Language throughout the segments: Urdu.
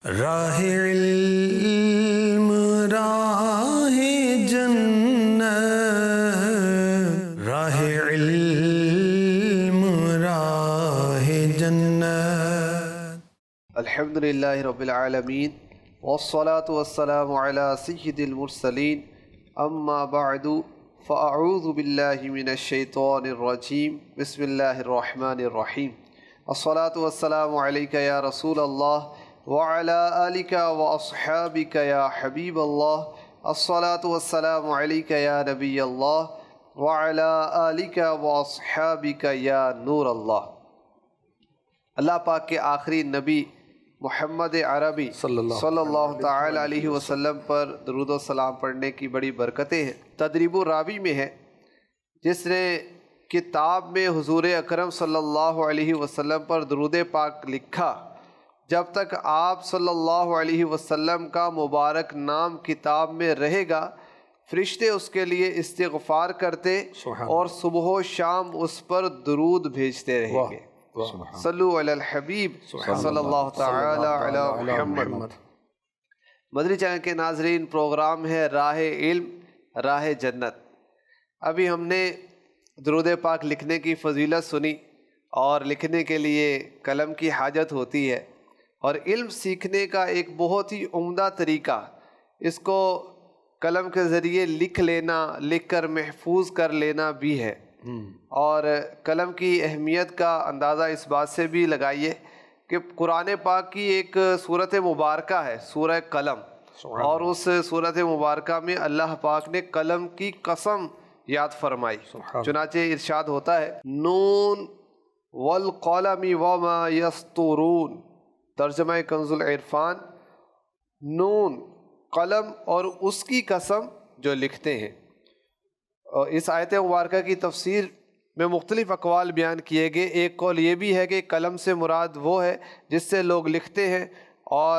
راہ علم راہ جنت، راہ علم راہ جنت۔ الحمدللہ رب العالمین والصلاة والسلام علی سید المرسلین، اما بعد فاعوذ باللہ من الشیطان الرجیم، بسم اللہ الرحمن الرحیم۔ الصلاة والسلام علیک یا رسول اللہ وعلی آلک واصحابک یا حبیب اللہ، الصلاة والسلام علیک یا نبی اللہ وعلی آلک واصحابک یا نور اللہ۔ اللہ پاک کے آخری نبی محمد عربی صلی اللہ تعالی علیہ وسلم پر درود و سلام پڑھنے کی بڑی برکتیں ہیں۔ تدریب الراوی میں ہے، جس نے کتاب میں حضور اکرم صلی اللہ علیہ وسلم پر درود پاک لکھا، جب تک آپ صلی اللہ علیہ وسلم کا مبارک نام کتاب میں رہے گا، فرشتے اس کے لیے استغفار کرتے اور صبح و شام اس پر درود بھیجتے رہیں گے۔ صلو علی الحبیب صلی اللہ تعالی علی محمد۔ مدنی چینل کے ناظرین، پروگرام ہے راہ علم راہ جنت۔ ابھی ہم نے درود پاک لکھنے کی فضیلت سنی، اور لکھنے کے لیے قلم کی حاجت ہوتی ہے، اور علم سیکھنے کا ایک بہت ہی عمدہ طریقہ اس کو قلم کے ذریعے لکھ لینا، لکھ کر محفوظ کر لینا بھی ہے۔ اور قلم کی اہمیت کا اندازہ اس بات سے بھی لگائیے کہ قرآن پاک کی ایک سورت مبارکہ ہے، سورہ قلم، اور اس سورت مبارکہ میں اللہ پاک نے قلم کی قسم یاد فرمائی۔ چنانچہ ارشاد ہوتا ہے، نون والقلم وما یسطرون، ترجمہ کنز العرفان، نون قلم اور اس کی قسم جو لکھتے ہیں۔ اور اس آیت مبارکہ کی تفسیر میں مختلف اقوال بیان کیے گئے۔ ایک قول یہ بھی ہے کہ قلم سے مراد وہ ہے جس سے لوگ لکھتے ہیں، اور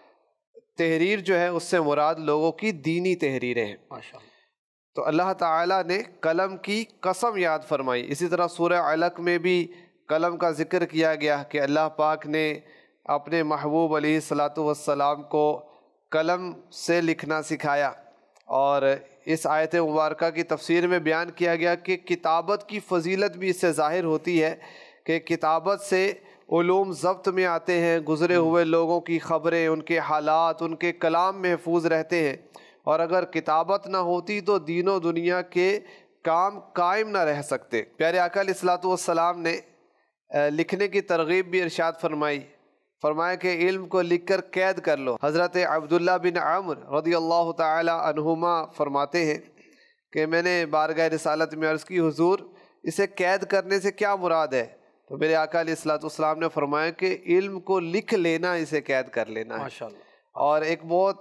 تحریر جو ہے اس سے مراد لوگوں کی دینی تحریریں ہیں۔ تو اللہ تعالیٰ نے قلم کی قسم یاد فرمائی۔ اسی طرح سورہ علق میں بھی قلم کا ذکر کیا گیا کہ اللہ پاک نے اپنے محبوب علیہ السلام کو قلم سے لکھنا سکھایا۔ اور اس آیت مبارکہ کی تفسیر میں بیان کیا گیا کہ کتابت کی فضیلت بھی اس سے ظاہر ہوتی ہے کہ کتابت سے علوم ضبط میں آتے ہیں، گزرے ہوئے لوگوں کی خبریں، ان کے حالات، ان کے کلام محفوظ رہتے ہیں، اور اگر کتابت نہ ہوتی تو دین و دنیا کے کام قائم نہ رہ سکتے۔ پیارے آقا علیہ السلام نے لکھنے کی ترغیب بھی ارشاد فرمایا کہ علم کو لکھ کر قید کر لو۔ حضرت عبداللہ بن عمر رضی اللہ تعالی عنہما فرماتے ہیں کہ میں نے بارگاہ رسالت میں عرض کی، حضور اسے قید کرنے سے کیا مراد ہے؟ تو میرے آقا علیہ السلام نے فرمایا کہ علم کو لکھ لینا اسے قید کر لینا ہے۔ اور ایک بہت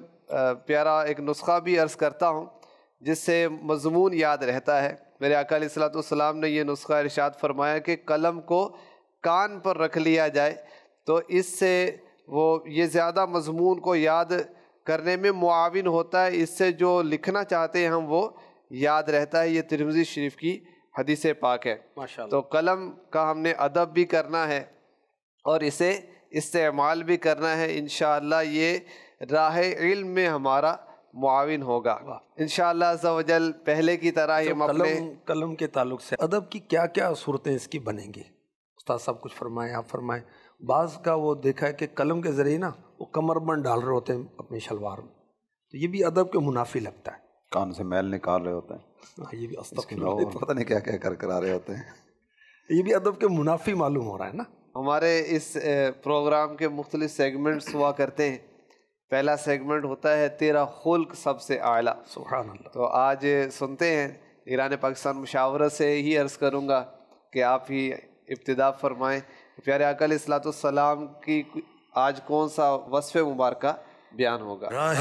پیارا ایک نسخہ بھی عرض کرتا ہوں جس سے مضمون یاد رہتا ہے۔ میرے آقا علیہ السلام نے یہ نسخہ ارشاد فرمایا کہ قلم کو کان پر رکھ لیا جائے تو اس سے وہ یہ زیادہ مضمون کو یاد کرنے میں معاون ہوتا ہے، اس سے جو لکھنا چاہتے ہیں ہم وہ یاد رہتا ہے۔ یہ ترمذی شریف کی حدیث پاک ہے۔ تو قلم کا ہم نے ادب بھی کرنا ہے اور اسے استعمال بھی کرنا ہے۔ انشاءاللہ یہ راہ علم میں ہمارا معاون ہوگا انشاءاللہ عز و جل۔ پہلے کی طرح ہم اپنے قلم کے تعلق سے ادب کی کیا کیا صورتیں اس کی بنیں گی؟ استاد صاحب کچھ فرمائیں، آپ فرمائیں۔ بعض کا وہ دیکھا ہے کہ قلم کے ذریعے نا وہ کمر بند ڈال رہے ہوتے ہیں اپنی شلوار میں، تو یہ بھی ادب کے منافی لگتا ہے۔ کان سے میل نکال رہے ہوتے ہیں، یہ بھی پتہ نہیں کیا کیا کر آ رہے ہوتے ہیں، یہ بھی ادب کے منافی معلوم ہو رہا ہے نا۔ ہمارے اس پروگرام کے مختلف سیگمنٹس ہوا کرتے ہیں۔ پہلا سیگمنٹ ہوتا ہے تیرا خلق سب سے اعلیٰ، سبحان اللہ۔ تو آج سنتے ہیں، ایران پاکستان مشاورت سے ہی عرض کروں گا کہ آپ ہی ابتدا فرمائیں۔ پیارے آقا علیہ السلام کی آج کون سا وصف مبارکہ بیان ہوگا؟ راہ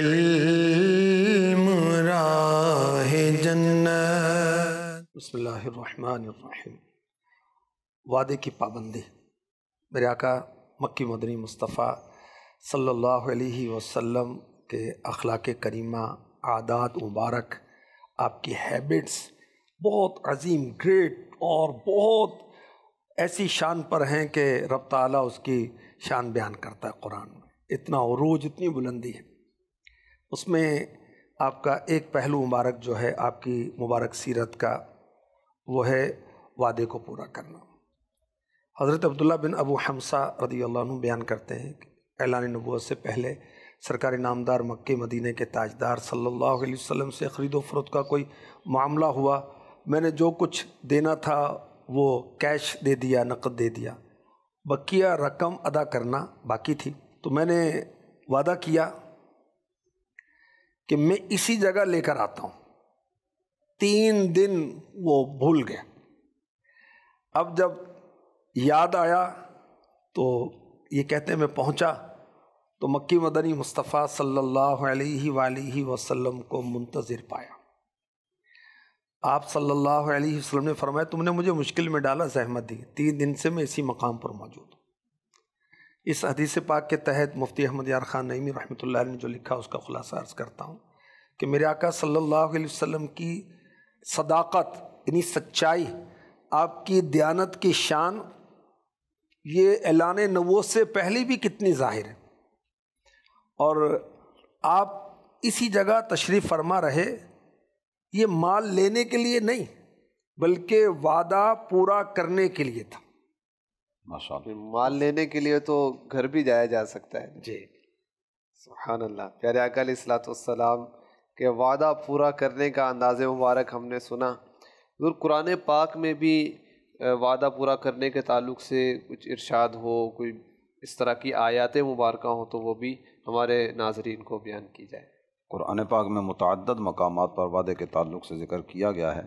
علم راہ جنت۔ بسم اللہ الرحمن الرحیم۔ وعدے کی پابندی۔ میرے آقا مکی مدنی مصطفیٰ صلی اللہ علیہ وسلم کے اخلاق کریمہ، عادات مبارک، آپ کی ہیبٹس بہت عظیم، گریٹ اور بہت ایسی شان پر ہیں کہ رب تعالیٰ اس کی شان بیان کرتا ہے قرآن میں۔ اتنا عروج، اتنی بلندی ہے، اس میں آپ کا ایک پہلو مبارک جو ہے آپ کی مبارک سیرت کا، وہ ہے وعدے کو پورا کرنا۔ حضرت عبداللہ بن ابو حمزہ رضی اللہ عنہ بیان کرتے ہیں کہ اعلان نبوت سے پہلے سرکار نامدار مکہ مدینہ کے تاجدار صلی اللہ علیہ وسلم سے خرید و فروخت کا کوئی معاملہ ہوا، میں نے جو کچھ دینا تھا وہ کیش دے دیا، نقد دے دیا، بقیہ رقم ادا کرنا باقی تھی، تو میں نے وعدہ کیا کہ میں اسی جگہ لے کر آتا ہوں۔ 3 دن وہ بھول گئے، اب جب یاد آیا تو یہ کہتے ہیں میں پہنچا تو مکی مدنی مصطفیٰ صلی اللہ علیہ وآلہ وسلم کو منتظر پایا۔ آپ صلی اللہ علیہ وسلم نے فرمایا تم نے مجھے مشکل میں ڈالا، زحمت دی، 3 دن سے میں اسی مقام پر موجود ہوں۔ اس حدیث پاک کے تحت مفتی احمد یار خان نعیمی رحمۃ اللہ علیہ نے جو لکھا اس کا خلاصہ عرض کرتا ہوں کہ میرے آقا صلی اللہ علیہ وسلم کی صداقت یعنی سچائی، آپ کی دیانت کی شان، یہ اعلان نبوت سے پہلے بھی کتنی ظاہر ہے، اور آپ اسی جگہ تشریف فرما رہے، یہ مال لینے کے لیے نہیں بلکہ وعدہ پورا کرنے کے لیے تھا۔ ماشاءاللہ، مال لینے کے لیے تو گھر بھی جایا جا سکتا ہے جی سبحان اللہ۔ پیارے آقا علیہ الصلوۃ والسلام کہ وعدہ پورا کرنے کا انداز مبارک ہم نے سنا، حضور قرآن پاک میں بھی وعدہ پورا کرنے کے تعلق سے کچھ ارشاد ہو، کوئی اس طرح کی آیات مبارکہ ہوں تو وہ بھی ہمارے ناظرین کو بیان کی جائے۔ قرآن پاک میں متعدد مقامات پر وعدے کے تعلق سے ذکر کیا گیا ہے۔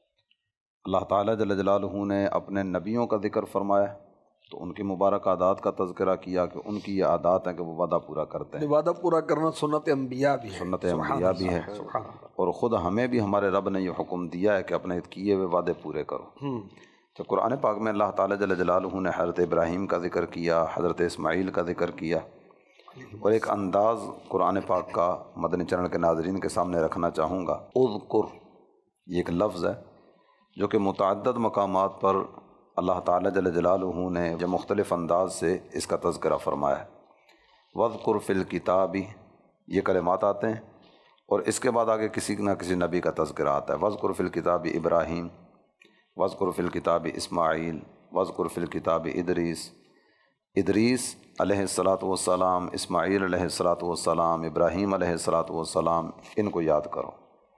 اللہ تعالیٰ جل جلالہ نے اپنے نبیوں کا ذکر فرمایا تو ان کی مبارک عادات کا تذکرہ کیا کہ ان کی یہ عادات ہیں کہ وہ وعدہ پورا کرتے ہیں۔ وعدہ پورا کرنا سنت انبیاء بھی ہے، سنت انبیاء بھی ہے، اور خود ہمیں بھی ہمارے رب نے یہ حکم دیا ہے کہ اپنے کیے ہوئے وعدے پورے کرو۔ تو قرآن پاک میں اللہ تعالیٰ جل جلالہ نے حضرت ابراہیم کا ذکر کیا، حضرت اسماعیل کا ذکر کیا، اور ایک انداز قرآن پاک کا مدنی چینل کے ناظرین کے سامنے رکھنا چاہوں گا۔ اذکر یہ ایک لفظ ہے جو کہ متعدد مقامات پر اللہ تعالیٰ جل جلالہ نے جو مختلف انداز سے اس کا تذکرہ فرمایا ہے۔ وَاذْكُرْ فِي الْكِتَابِ یہ کلمات آتے ہیں، اور اس کے بعد آگے کسی نہ کسی نبی کا تذکرہ آتا ہے۔ وَاذْكُرْ فِي الْكِتَابِ ابراہیم، وَاذْكُرْ فِي الْكِتَابِ اسماعیل، وَاذْكُرْ فِي الْكِتَابِ ادریس علیہ الصلاۃ والسلام، اسماعیل علیہ الصلاۃ والسلام، ابراہیم علیہ الصلاۃ والسلام، ان کو یاد کرو۔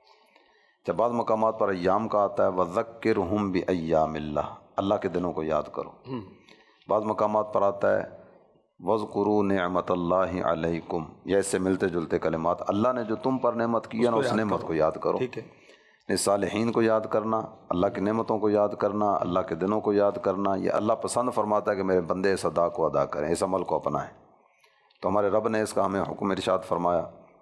جب بعض مقامات پر ایام کا آتا ہے وَذَكِّرْهُمْ بِأَيَّامِ اللَّهِ، اللہ کے دنوں کو یاد کرو۔ بعض مقامات پر آتا ہے وَاذْكُرُوا نِعْمَةَ اللَّهِ عَلَيْكُمْ، یہ اس سے ملتے جلتے کلمات، اللہ نے جو تم پر نعمت کی ہے نا اس نعمت کو یاد کرو۔ ٹھیک ہے، صالحین کو یاد کرنا، اللہ کی نعمتوں کو یاد کرنا، اللہ کے دنوں کو یاد کرنا، یہ اللہ پسند فرماتا ہے کہ میرے بندے اس ادا کو ادا کریں، اس عمل کو اپنائیں۔ تو ہمارے رب نے اس کا ہمیں حکم ارشاد فرمایا،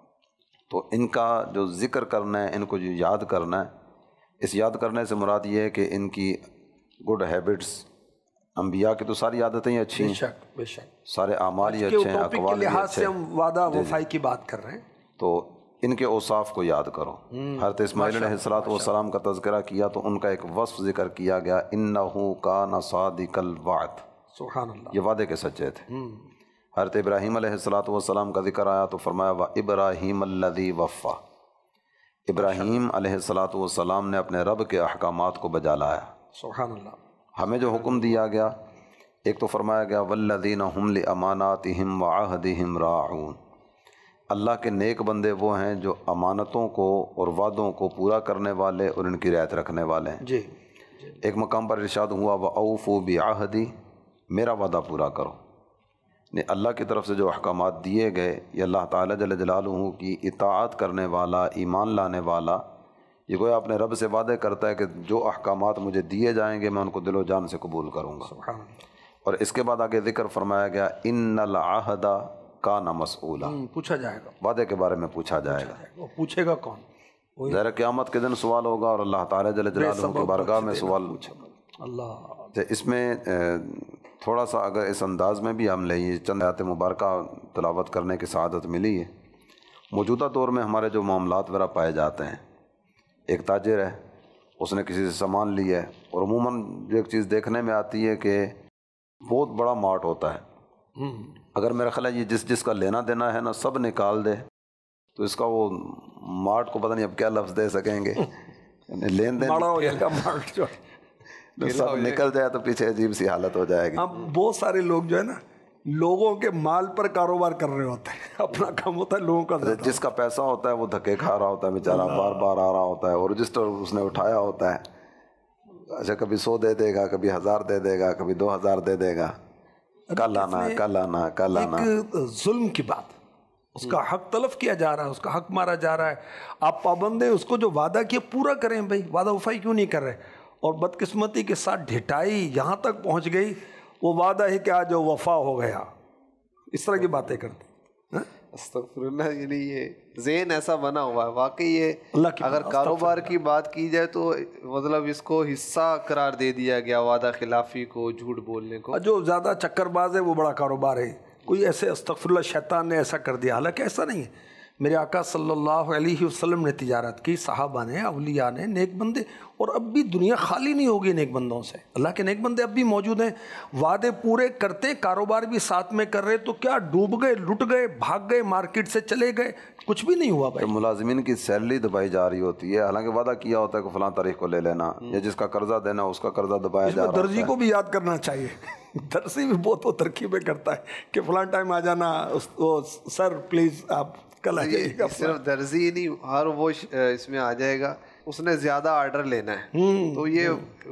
تو ان کا جو ذکر کرنا ہے، ان کو جو یاد کرنا ہے، اس یاد کرنے سے مراد یہ ہے کہ ان کی گڈ ہیبٹس، انبیاء کی تو ساری عادتیں ہی اچھی بے ہیں، شک بے شک، سارے اعمال ہی کہ اچھے ہیں، ٹاپک کے اقوال بھی لحاظ اچھے سے ہیں، ہم وعدہ وفائی کی بات کر رہے ہیں۔ تو ان کے اوصاف کو یاد کرو۔ حضرت اسماعیل علیہ الصلاۃ والسلام کا تذکرہ کیا تو ان کا ایک وصف ذکر کیا گیا، انہ کان صادق الوعد، سبحان اللہ، یہ وعدے کے سچے تھے۔ حضرت ابراہیم علیہ الصلاۃ والسلام کا ذکر آیا تو فرمایا وَإِبْرَاهِيمَ الَّذِي وَفَّى، ابراہیم علیہ الصلاۃ والسلام نے اپنے رب کے احکامات کو بجا لایا۔ سبحان اللہ، ہمیں جو حکم دیا گیا، ایک تو فرمایا گیا وَالَّذِينَ هُمْ لِأَمَانَاتِهِمْ وَعَهْدِهِمْ رَاعُونَ، اللہ کے نیک بندے وہ ہیں جو امانتوں کو اور وعدوں کو پورا کرنے والے اور ان کی رعایت رکھنے والے ہیں۔ جی، ایک مقام پر ارشاد ہوا وَأَوْفُوا بِعَهْدِي، میرا وعدہ پورا کرو۔ اللہ کی طرف سے جو احکامات دیے گئے، یہ اللہ تعالیٰ جل جلالہ کی اطاعت کرنے والا، ایمان لانے والا، یہ گویا اپنے رب سے وعدے کرتا ہے کہ جو احکامات مجھے دیے جائیں گے میں ان کو دل و جان سے قبول کروں گا۔ سبحان اللہ، اور اس کے بعد آگے ذکر فرمایا گیا ان العہد کان مسئولا، پوچھا جائے گا، وعدے کے بارے میں پوچھا جائے گا۔ وہ پوچھے گا کون؟ وہی ظاہر قیامت کے دن سوال ہوگا اور اللہ تعالیٰ جل جلالہ کی بارگاہ میں سوال۔ اللہ، اس میں تھوڑا سا اگر اس انداز میں بھی ہم لیں، چند آیات مبارکہ تلاوت کرنے کی سعادت ملی ہے۔ موجودہ دور میں ہمارے جو معاملات وغیرہ پائے جاتے ہیں، ایک تاجر ہے، اس نے کسی سے سامان لیا ہے، اور عموماً جو ایک چیز دیکھنے میں آتی ہے کہ بہت بڑا مارٹ ہوتا ہے، اگر میرا خیال ہے یہ جس کا لینا دینا ہے نا سب نکال دے تو اس کا وہ مارٹ کو پتہ نہیں اب کیا لفظ دے سکیں گے، لین دین بڑا ہو جائے گا مارٹ جو سب نکل جائے تو پیچھے عجیب سی حالت ہو جائے گی۔ اب بہت سارے لوگ جو ہے نا لوگوں کے مال پر کاروبار کر رہے ہوتے ہیں، اپنا کام ہوتا ہے لوگوں کا زیادہ۔ جس کا پیسہ ہوتا ہے وہ دھکے کھا رہا ہوتا ہے بیچارہ، بار بار آ رہا ہوتا ہے، اور رجسٹر اس نے اٹھایا ہوتا ہے، اچھا کبھی 100 دے دے گا، کبھی 1000 دے دے گا، کبھی 2000 دے دے گا، کل آنا کل آنا کل آنا۔ ایک ظلم کی بات، اس کا حق تلف کیا جا رہا ہے، اس کا حق مارا جا رہا ہے، آپ پابند ہیں، اس کو جو وعدہ کیا پورا کریں بھائی، وعدہ وفائی کیوں نہیں کر رہے؟ اور بدقسمتی کے ساتھ ڈھٹائی یہاں تک پہنچ گئی، وہ وعدہ ہے کہ آج وفا ہو گیا، اس طرح کی باتیں کرتے۔ استغفر اللہ، یعنی یہ ذہن ایسا بنا ہوا ہے واقعی۔ یہ اللہ کی اگر کاروبار کی بات کی جائے تو مطلب اس کو حصہ قرار دے دیا گیا، وعدہ خلافی کو، جھوٹ بولنے کو۔ جو زیادہ چکر باز ہے وہ بڑا کاروبار ہے، کوئی ایسے استغفر اللہ شیطان نے ایسا کر دیا، حالانکہ ایسا نہیں ہے۔ میرے آقا صلی اللہ علیہ وسلم نے تجارت کی، صحابہ نے، اولیاء نے، نیک بندے، اور اب بھی دنیا خالی نہیں ہوگی نیک بندوں سے، اللہ کے نیک بندے اب بھی موجود ہیں، وعدے پورے کرتے، کاروبار بھی ساتھ میں کر رہے، تو کیا ڈوب گئے، لٹ گئے، بھاگ گئے، مارکیٹ سے چلے گئے، کچھ بھی نہیں ہوا بھائی۔ ملازمین کی سیلری دبائی جا رہی ہوتی ہے، حالانکہ وعدہ کیا ہوتا ہے کہ فلاں تاریخ کو لے لینا، یا جس کا قرضہ دینا اس کا قرضہ دبایا جا رہا ہے۔ درزی کو بھی یاد کرنا چاہیے، درزی بھی بہت وہ ترکیبیں کرتا ہے کہ فلاں ٹائم آ جانا، سر پلیز آپ کل آ جائیے گا۔ صرف درزی نہیں، ہر وہ اس میں آ جائے گا، اس نے زیادہ آرڈر لینا ہے، تو یہ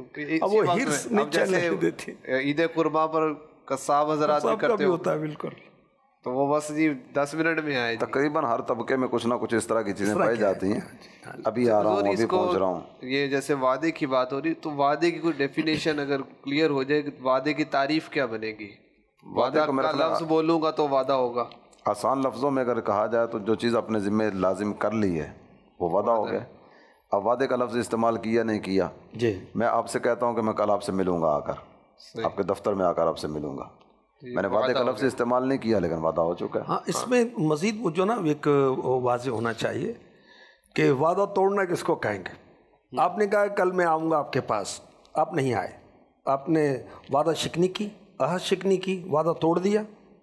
اب جیسے عید قرباں پر قصاب حضرات بھی کرتے ہوتا ہے، بالکل، تو وہ بس جی 10 منٹ میں آئے۔ تقریباً ہر طبقے میں کچھ نہ کچھ اس طرح کی چیزیں پائی جاتی ہیں۔ ابھی آ رہا ہوں، ابھی پہنچ رہا ہوں۔ یہ جیسے وعدے کی بات ہو رہی، تو وعدے کی کوئی ڈیفینیشن اگر کلیئر ہو جائے، وعدے کی تعریف کیا بنے گی؟ وعدہ کا لفظ بولوں گا تو وعدہ ہوگا۔ آسان لفظوں میں اگر کہا جائے تو جو چیز اپنے ذمہ لازم کر لی ہے وہ وعدہ ہو گیا۔ اب وعدے کا لفظ استعمال کیا نہیں کیا، جی میں آپ سے کہتا ہوں کہ میں کل آپ سے ملوں گا، آ کر آپ کے دفتر میں آ کر آپ سے ملوں گا، میں نے وعدے کا لفظ استعمال نہیں کیا لیکن وعدہ ہو چکا ہے۔ ہاں، اس میں مزید وہ جو نا ایک واضح ہونا چاہیے کہ وعدہ توڑنا کس کو کہیں گے؟ آپ نے کہا کل میں آؤں گا آپ کے پاس، آپ نہیں آئے، آپ نے وعدہ شکنی کی، عہد شکنی کی، وعدہ توڑ دیا۔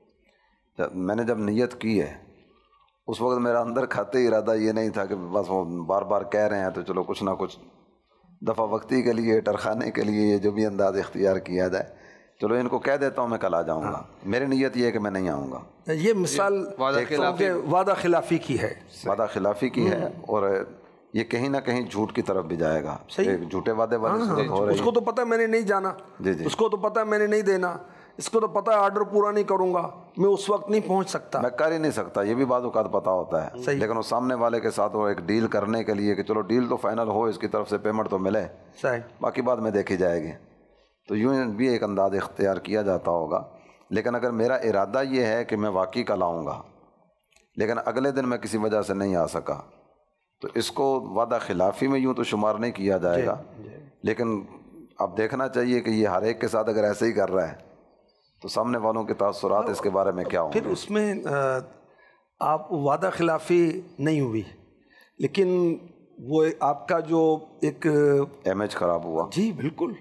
میں نے جب نیت کی ہے اس وقت میرا اندر کھاتے ارادہ یہ نہیں تھا کہ بس وہ بار بار کہہ رہے ہیں تو چلو کچھ نہ کچھ دفعہ وقتی کے لیے، ٹرخانے کے لیے، یہ جو بھی انداز اختیار کیا جائے، چلو ان کو کہہ دیتا ہوں میں کل آ جاؤں گا۔ میری نیت یہ ہے کہ میں نہیں آؤں گا۔ یہ مثال وعدہ خلافی کی ہے، وعدہ خلافی کی ہے، اور یہ کہیں نہ کہیں جھوٹ کی طرف بھی جائے گا، جھوٹے وعدے والی صورت ہو رہی ہے۔ اس کو تو پتہ ہے میں نے نہیں جانا، اس کو تو پتہ ہے میں نے نہیں دینا، اس کو تو پتہ ہے آرڈر پورا نہیں کروں گا، میں اس وقت نہیں پہنچ سکتا، میں کر ہی نہیں سکتا، یہ بھی بعض اوقات پتہ ہوتا ہے، لیکن وہ سامنے والے کے ساتھ وہ ایک ڈیل کرنے کے لیے کہ چلو ڈیل تو فائنل ہو، اس کی طرف سے پیمنٹ تو ملے، باقی بعد میں دیکھی جائے گی، تو یوں بھی ایک انداز اختیار کیا جاتا ہوگا۔ لیکن اگر میرا ارادہ یہ ہے کہ میں واقعی کل آؤں گا لیکن اگلے دن میں کسی وجہ سے نہیں آ سکا، تو اس کو وعدہ خلافی میں یوں تو شمار نہیں کیا جائے گا، لیکن اب دیکھنا چاہیے کہ یہ ہر ایک کے ساتھ اگر ایسے ہی کر رہا ہے تو سامنے والوں کے تاثرات اس کے بارے میں کیا ہوں گے؟ پھر اس میں آپ وعدہ خلافی نہیں ہوئی لیکن وہ آپ کا جو ایک امیج خراب ہوا، جی بالکل،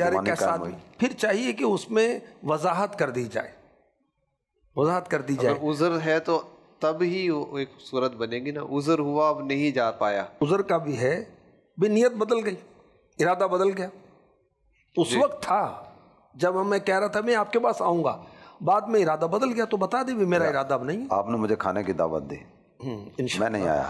پھر چاہیے کہ اس میں وضاحت کر دی جائے، وضاحت کر دی جائے۔ عذر ہے تو تب ہی ایک صورت بنے گی نا، عذر ہوا اب نہیں جا پایا، عذر کا بھی ہے، بے نیت بدل گئی، ارادہ بدل گیا، اس وقت تھا جب میں کہہ رہا تھا میں آپ کے پاس آؤں گا، بعد میں ارادہ بدل گیا تو بتا دے بھی میرا ارادہ اب نہیں۔ آپ نے مجھے کھانے کی دعوت دی، میں نہیں آیا،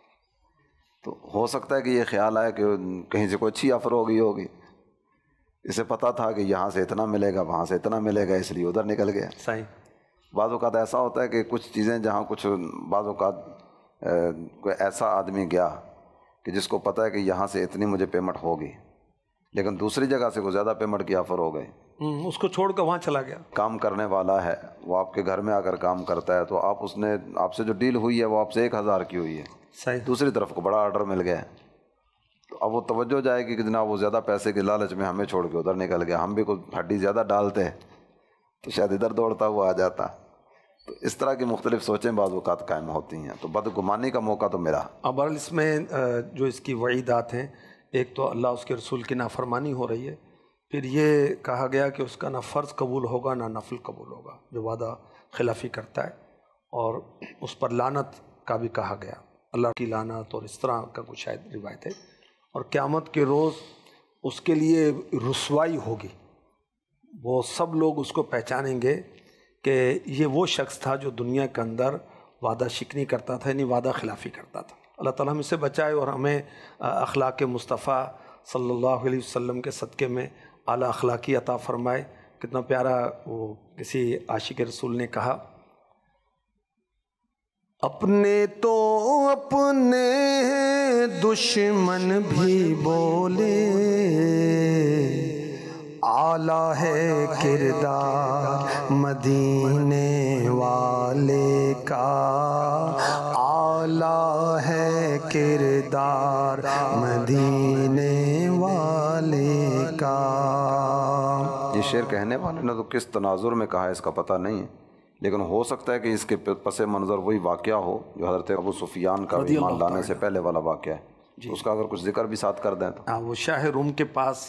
تو ہو سکتا ہے کہ یہ خیال آئے کہ کہیں سے کوئی اچھی آفر ہو گئی ہوگی، اسے پتا تھا کہ یہاں سے اتنا ملے گا، وہاں سے اتنا ملے گا، اس لیے ادھر نکل گیا۔ صحیح۔ بعض اوقات ایسا ہوتا ہے کہ کچھ چیزیں جہاں کچھ بعض اوقات کوئی ایسا آدمی گیا کہ جس کو پتہ ہے کہ یہاں سے اتنی مجھے پیمنٹ ہوگی، لیکن دوسری جگہ سے کوئی زیادہ پیمنٹ کی آفر ہو گئی، اس کو چھوڑ کر وہاں چلا گیا۔ کام کرنے والا ہے وہ آپ کے گھر میں آ کر کام کرتا ہے، تو آپ سے جو ڈیل ہوئی ہے وہ آپ سے 1000 کی ہوئی ہے، صحیح، دوسری طرف کو بڑا آرڈر مل گیا، تو اب وہ توجہ جائے گی کہ جناب وہ زیادہ پیسے کے لالچ میں ہمیں چھوڑ کے ادھر نکل گیا، ہم بھی کوئی ہڈی زیادہ ڈالتے تو شاید ادھر دوڑتا ہوا آ جاتا۔ تو اس طرح کی مختلف سوچیں بعض اوقات قائم ہوتی ہیں، تو بدگمانی کا موقع تو ملا۔ اب اس میں جو اس کی وعیدات ہیں، ایک تو اللہ اس کے رسول کی نافرمانی ہو رہی ہے، پھر یہ کہا گیا کہ اس کا نہ فرض قبول ہوگا نہ نفل قبول ہوگا جو وعدہ خلافی کرتا ہے، اور اس پر لعنت کا بھی کہا گیا، اللہ کی لعنت اور اس طرح کا کچھ شاید روایت ہے، اور قیامت کے روز اس کے لیے رسوائی ہوگی، وہ سب لوگ اس کو پہچانیں گے کہ یہ وہ شخص تھا جو دنیا کے اندر وعدہ شکنی کرتا تھا، یعنی وعدہ خلافی کرتا تھا۔ اللہ تعالیٰ ہم اس سے بچائے اور ہمیں اخلاق مصطفیٰ صلی اللہ علیہ وسلم کے صدقے میں اعلیٰ اخلاقی عطا فرمائے۔ کتنا پیارا وہ کسی عاشق رسول نے کہا، اپنے تو اپنے دشمن بھی بولے، اعلیٰ ہے کردار مدینے والے کا، اعلیٰ ہے کردار مدینے والے کا۔ یہ شعر کہنے والے نے تو کس تناظر میں کہا ہے اس کا پتہ نہیں ہے، لیکن ہو سکتا ہے کہ اس کے پس منظر وہی واقعہ ہو جو حضرت ابو سفیان کا ایمان لانے سے پہلے والا واقعہ ہے، اس کا اگر کچھ ذکر بھی ساتھ کر دیں تو۔ وہ شاہ روم کے پاس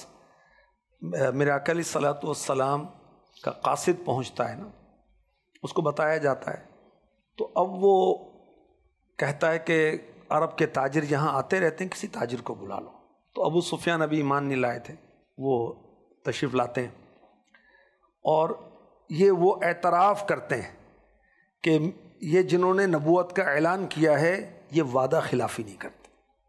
میرے آقا علیہ الصلوۃ والسلام کا قاصد پہنچتا ہے نا، اس کو بتایا جاتا ہے، تو اب وہ کہتا ہے کہ عرب کے تاجر یہاں آتے رہتے ہیں، کسی تاجر کو بلا لو۔ تو ابو سفیان ابھی ایمان نہیں لائے تھے، وہ تشریف لاتے ہیں اور یہ وہ اعتراف کرتے ہیں کہ یہ جنہوں نے نبوت کا اعلان کیا ہے یہ وعدہ خلافی نہیں کرتے۔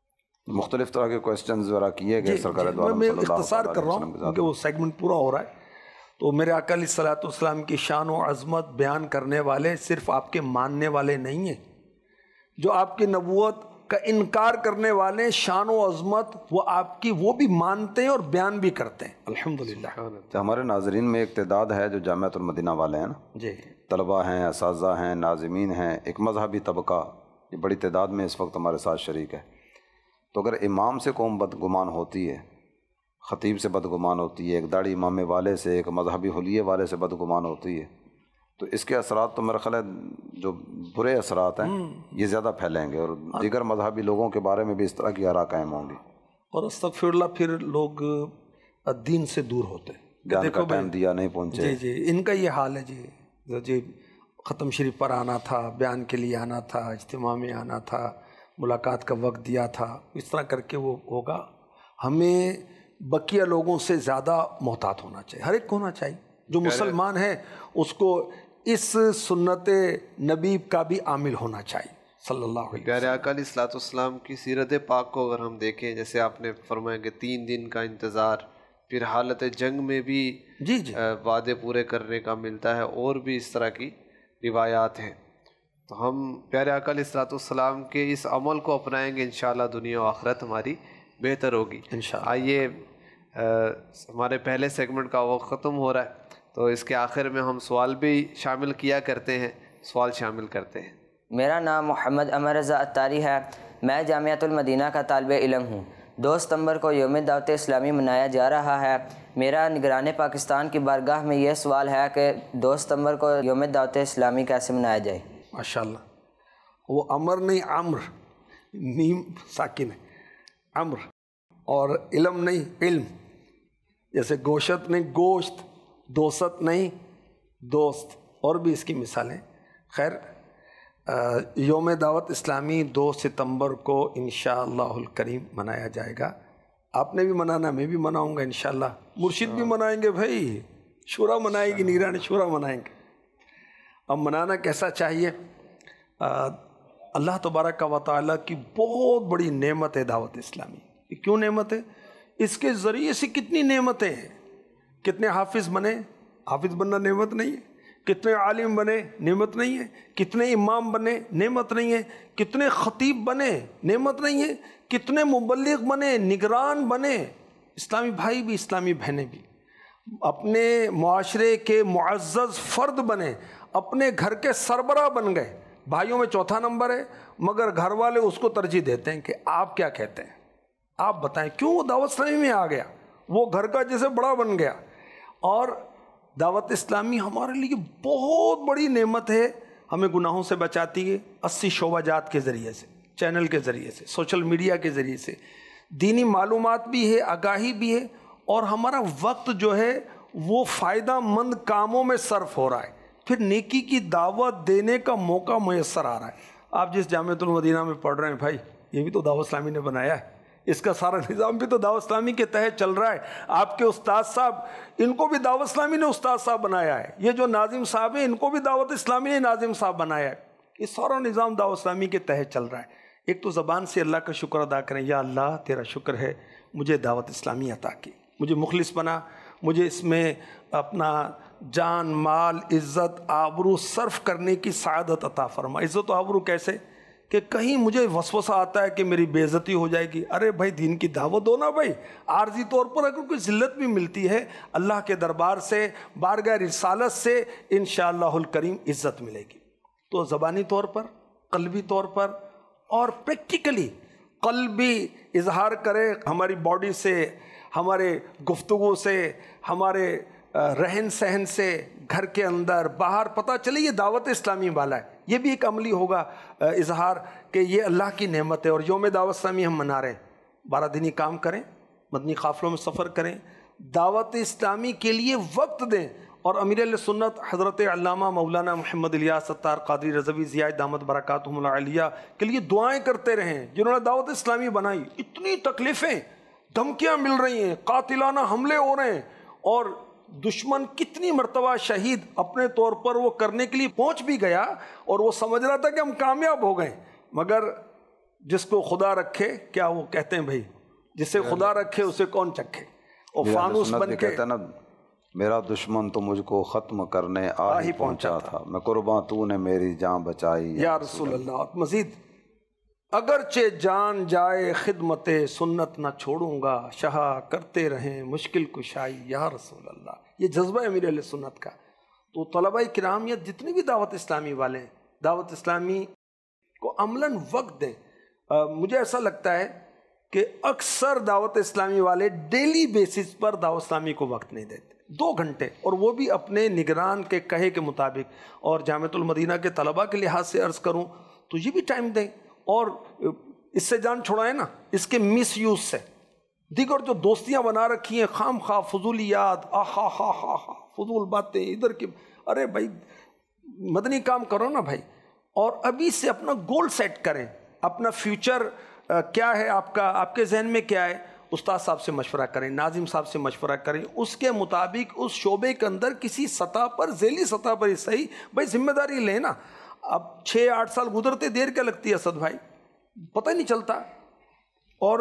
مختلف طرح کے کوسچنز وغیرہ کیے گئے سرکار دو عالم میں صلی اللہ اختصار علیہ کر رہا ہوں وسلم کے کیونکہ وہ سیگمنٹ پورا ہو رہا ہے۔ تو میرے آقا علیہ الصلوۃ والسلام کی شان و عظمت بیان کرنے والے صرف آپ کے ماننے والے نہیں ہیں، جو آپ کی نبوت کا انکار کرنے والے شان و عظمت وہ آپ کی وہ بھی مانتے ہیں اور بیان بھی کرتے ہیں، الحمدللہ۔ ہمارے ناظرین میں ایک تعداد ہے جو جامعۃ المدینہ والے ہیں نا، جی، طلبہ ہیں، اساتذہ ہیں، ناظمین ہیں، ایک مذہبی طبقہ، یہ بڑی تعداد میں اس وقت ہمارے ساتھ شریک ہے۔ تو اگر امام سے قوم بدگمان ہوتی ہے، خطیب سے بدگمان ہوتی ہے، ایک داڑھی امام والے سے، ایک مذہبی حلیے والے سے بدگمان ہوتی ہے، تو اس کے اثرات تو میرا خیال ہے جو برے اثرات ہیں یہ زیادہ پھیلیں گے، اور دیگر مذہبی لوگوں کے بارے میں بھی اس طرح کی آراء قائم ہوں گی، اور استغفر اللہ پھر لوگ دین سے دور ہوتے ہیں۔ بیان کا ٹائم دیا نہیں پہنچے۔ جی جی، ان کا یہ حال ہے جی ختم شریف پر آنا تھا، بیان کے لیے آنا تھا، اجتماع میں آنا تھا، ملاقات کا وقت دیا تھا، اس طرح کر کے وہ ہوگا۔ ہمیں بقیہ لوگوں سے زیادہ محتاط ہونا چاہیے، ہر ایک کو ہونا چاہیے، جو مسلمان ہے اس کو اس سنت نبی کا بھی عامل ہونا چاہیے صلی اللہ علیہ وسلم۔ پیارے آقا علیہ الصلوۃ والسلام کی سیرت پاک کو اگر ہم دیکھیں، جیسے آپ نے فرمایا کہ 3 دن کا انتظار، پھر حالت جنگ میں بھی جی وعدے پورے کرنے کا ملتا ہے، اور بھی اس طرح کی روایات ہیں، تو ہم پیارے آقا علیہ الصلوۃ والسلام کے اس عمل کو اپنائیں گے، انشاءاللہ دنیا و آخرت ہماری بہتر ہوگی انشاءاللہ۔ آئیے ہمارے پہلے سیگمنٹ کا وقت ختم ہو رہا ہے، تو اس کے آخر میں ہم سوال بھی شامل کیا کرتے ہیں، سوال شامل کرتے ہیں۔ میرا نام محمد عمر رضا اتاری ہے، میں جامعۃ المدینہ کا طالب علم ہوں۔ 2 ستمبر کو یوم دعوت اسلامی منایا جا رہا ہے۔ میرا نگران پاکستان کی بارگاہ میں یہ سوال ہے کہ 2 ستمبر کو یوم دعوت اسلامی کیسے منایا جائے؟ ماشاءاللہ، وہ امر نہیں عمر، میم ساکن ہے، امر، اور علم نہیں علم، جیسے گوشت نہیں گوشت، دوست نہیں دوست، اور بھی اس کی مثالیں۔ خیر، یوم دعوت اسلامی 2 ستمبر کو انشاءاللہ الکریم منایا جائے گا۔ آپ نے بھی منانا، میں بھی مناؤں گا انشاءاللہ، مرشد بھی منائیں گے، بھائی شورا منائے گی، نگران شورا منائیں گے۔ اب منانا کیسا چاہیے؟ اللہ تبارک و تعالیٰ کی بہت بڑی نعمت ہے دعوت اسلامی۔ کیوں نعمت ہے؟ اس کے ذریعے سے کتنی نعمتیں ہیں۔ کتنے حافظ بنے، حافظ بننا نعمت نہیں ہے؟ کتنے عالم بنے، نعمت نہیں ہے؟ کتنے امام بنے، نعمت نہیں ہے؟ کتنے خطیب بنے، نعمت نہیں ہے؟ کتنے مبلغ بنے، نگران بنے، اسلامی بھائی بھی اسلامی بہنیں بھی، اپنے معاشرے کے معزز فرد بنے، اپنے گھر کے سربراہ بن گئے۔ بھائیوں میں 4تھا نمبر ہے، مگر گھر والے اس کو ترجیح دیتے ہیں کہ آپ کیا کہتے ہیں، آپ بتائیں۔ کیوں؟ وہ دعوت اسلامی میں آ گیا، وہ گھر کا جیسے بڑا بن گیا۔ اور دعوت اسلامی ہمارے لیے بہت بڑی نعمت ہے، ہمیں گناہوں سے بچاتی ہے 80 شعبہ جات کے ذریعے سے، چینل کے ذریعے سے، سوشل میڈیا کے ذریعے سے، دینی معلومات بھی ہے، آگاہی بھی ہے، اور ہمارا وقت جو ہے وہ فائدہ مند کاموں میں صرف ہو رہا ہے، پھر نیکی کی دعوت دینے کا موقع میسر آ رہا ہے۔ آپ جس جامعۃ المدینہ میں پڑھ رہے ہیں بھائی، یہ بھی تو دعوت اسلامی نے بنایا ہے، اس کا سارا نظام بھی تو دعوت اسلامی کے تحت چل رہا ہے۔ آپ کے استاد صاحب، ان کو بھی دعوت اسلامی نے استاد صاحب بنایا ہے، یہ جو ناظم صاحب ہیں ان کو بھی دعوت اسلامی نے ناظم صاحب بنایا ہے۔ یہ سارا نظام دعوت اسلامی کے تحت چل رہا ہے۔ ایک تو زبان سے اللہ کا شکر ادا کریں، یا اللہ تیرا شکر ہے مجھے دعوت اسلامی عطا کی، مجھے مخلص بنا، مجھے اس میں اپنا جان مال عزت آبرو صرف کرنے کی سعادت عطا فرما۔ عزت و آبرو کیسے کہ کہیں مجھے وسوسہ آتا ہے کہ میری بے عزتی ہو جائے گی، ارے بھائی دین کی دعوت دو نا بھائی۔ عارضی طور پر اگر کوئی ذلت بھی ملتی ہے، اللہ کے دربار سے بارگاہ رسالت سے انشاءاللہ الکریم عزت ملے گی۔ تو زبانی طور پر، قلبی طور پر اور پریکٹیکلی قلبی اظہار کرے، ہماری باڈی سے، ہمارے گفتگو سے، ہمارے رہن سہن سے، گھر کے اندر باہر پتہ چلے یہ دعوت اسلامی والا ہے۔ یہ بھی ایک عملی ہوگا اظہار کہ یہ اللہ کی نعمت ہے اور یوم دعوت اسلامی ہم منا رہے ہیں۔ 12 دینی کام کریں، مدنی قافلوں میں سفر کریں، دعوت اسلامی کے لیے وقت دیں، اور امیر اہل سنت حضرت علامہ مولانا محمد الیاس ستار قادری رضوی ضیاء دامت برکاتہم العالیہ کے لیے دعائیں کرتے رہیں، جنہوں نے دعوت اسلامی بنائی۔ اتنی تکلیفیں، دھمکیاں مل رہی ہیں، قاتلانہ حملے ہو رہے ہیں، اور دشمن کتنی مرتبہ شہید اپنے طور پر وہ کرنے کے لیے پہنچ بھی گیا اور وہ سمجھ رہا تھا کہ ہم کامیاب ہو گئے، مگر جس کو خدا رکھے، کیا وہ کہتے ہیں بھائی، جسے خدا رکھے اسے کون چکھے، اور فانوس بن کے کہتا نا میرا دشمن تو مجھ کو ختم کرنے آ ہی پہنچا تھا، میں قرباں تو نے میری جان بچائی یا رسول اللہ۔ اور مزید اگرچہ جان جائے خدمت سنت نہ چھوڑوں گا، شہا کرتے رہیں مشکل کشائی یا رسول اللہ۔ یہ جذبہ ہے امیر اہل سنت کا۔ تو طلباء کرام یا جتنے بھی دعوت اسلامی والے ہیں، دعوت اسلامی کو عملاً وقت دیں۔ مجھے ایسا لگتا ہے کہ اکثر دعوت اسلامی والے ڈیلی بیسس پر دعوت اسلامی کو وقت نہیں دیتے، 2 گھنٹے، اور وہ بھی اپنے نگران کے کہے کے مطابق۔ اور جامعۃ المدینہ کے طلباء کے لحاظ سے عرض کروں تو یہ بھی ٹائم دیں، اور اس سے جان چھڑائیں نا، اس کے مس یوز سے۔ دیگر جو دوستیاں بنا رکھی ہیں خام خواہ فضولیات، آہا ہا ہا ہا فضول باتیں ادھر کی، ارے بھائی مدنی کام کرو نا بھائی، اور ابھی سے اپنا گول سیٹ کریں، اپنا فیوچر کیا ہے آپ کا، آپ کے ذہن میں کیا ہے، استاد صاحب سے مشورہ کریں، ناظم صاحب سے مشورہ کریں، اس کے مطابق اس شعبے کے اندر کسی سطح پر، ذیلی سطح پر ہی صحیح بھائی ذمہ داری لیں نا۔ اب 6-8 سال گزرتے دیر کیا لگتی ہے اسد بھائی، پتہ ہی نہیں چلتا۔ اور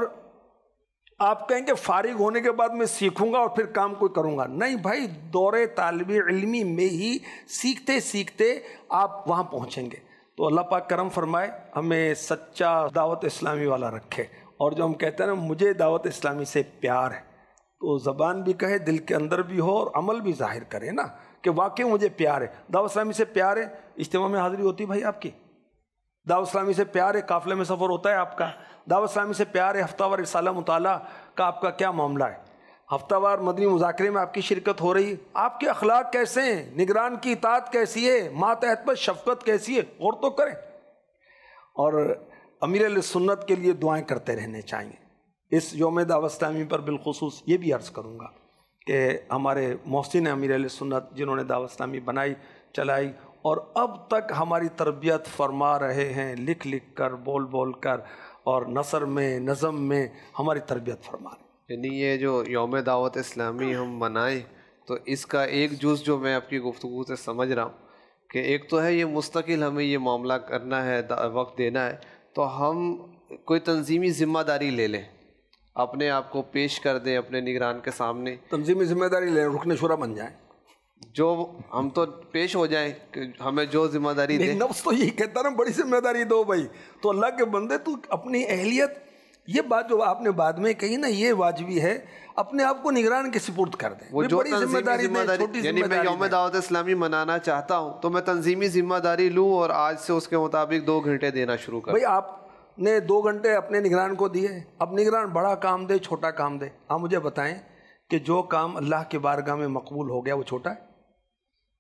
آپ کہیں کہ فارغ ہونے کے بعد میں سیکھوں گا اور پھر کام کوئی کروں گا، نہیں بھائی، دور طالب علمی میں ہی سیکھتے سیکھتے آپ وہاں پہنچیں گے۔ تو اللہ پاک کرم فرمائے، ہمیں سچا دعوت اسلامی والا رکھے، اور جو ہم کہتے ہیں نا مجھے دعوت اسلامی سے پیار ہے، تو زبان بھی کہے، دل کے اندر بھی ہو، اور عمل بھی ظاہر کرے نا کہ واقعی مجھے پیار ہے، دعوت اسلامی سے پیار ہے۔ اجتماع میں حاضری ہوتی بھائی آپ کی، دعوت اسلامی سے پیار ہے، قافلے میں سفر ہوتا ہے آپ کا، دعوت اسلامی سے پیار ہے، ہفتہ وار رسالہ مطالعہ کا آپ کا کیا معاملہ ہے، ہفتہ وار مدنی مذاکرے میں آپ کی شرکت ہو رہی ہے، آپ کے اخلاق کیسے ہیں، نگران کی اطاعت کیسی ہے، ماتحت پر شفقت کیسی ہے، غور تو کریں۔ اور امیر اہل سنت کے لیے دعائیں کرتے رہنے چاہیے۔ اس یوم دعوت اسلامی پر بالخصوص یہ بھی عرض کروں گا کہ ہمارے محسن امیر اہل سنت جنہوں نے دعوت اسلامی بنائی چلائی اور اب تک ہماری تربیت فرما رہے ہیں، لکھ لکھ کر، بول بول کر، اور نثر میں، نظم میں ہماری تربیت فرما رہے ہیں۔ یعنی یہ جو یوم دعوت اسلامی ہم منائیں، تو اس کا ایک جز جو میں آپ کی گفتگو سے سمجھ رہا ہوں کہ ایک تو ہے یہ مستقل ہمیں یہ معاملہ کرنا ہے، وقت دینا ہے، تو ہم کوئی تنظیمی ذمہ داری لے لیں، اپنے آپ کو پیش کر دیں اپنے نگران کے سامنے، تنظیمی ذمہ داری لیں، رکن شورا بن جائیں، جو ہم تو پیش ہو جائیں کہ ہمیں جو ذمہ داری دیں۔ نفس تو یہی کہتا نا بڑی ذمہ داری دو بھائی، تو اللہ کے بندے تو اپنی اہلیت، یہ بات جو آپ نے بعد میں کہی نا، یہ واجبی ہے، اپنے آپ کو نگران کے سپرد کر دیں، وہ جو بڑی ذمہ داری دیں، چھوٹی یعنی ذمہ میں داری یوم دیں۔ دعوت اسلامی منانا چاہتا ہوں تو میں تنظیمی ذمہ داری لوں اور آج سے اس کے مطابق 2 گھنٹے دینا شروع کروں۔ بھائی آپ نے 2 گھنٹے اپنے نگران کو دیے، اب نگران بڑا کام دے، چھوٹا کام دے، آپ مجھے بتائیں کہ جو کام اللہ کے بارگاہ میں مقبول ہو گیا وہ چھوٹا ہے؟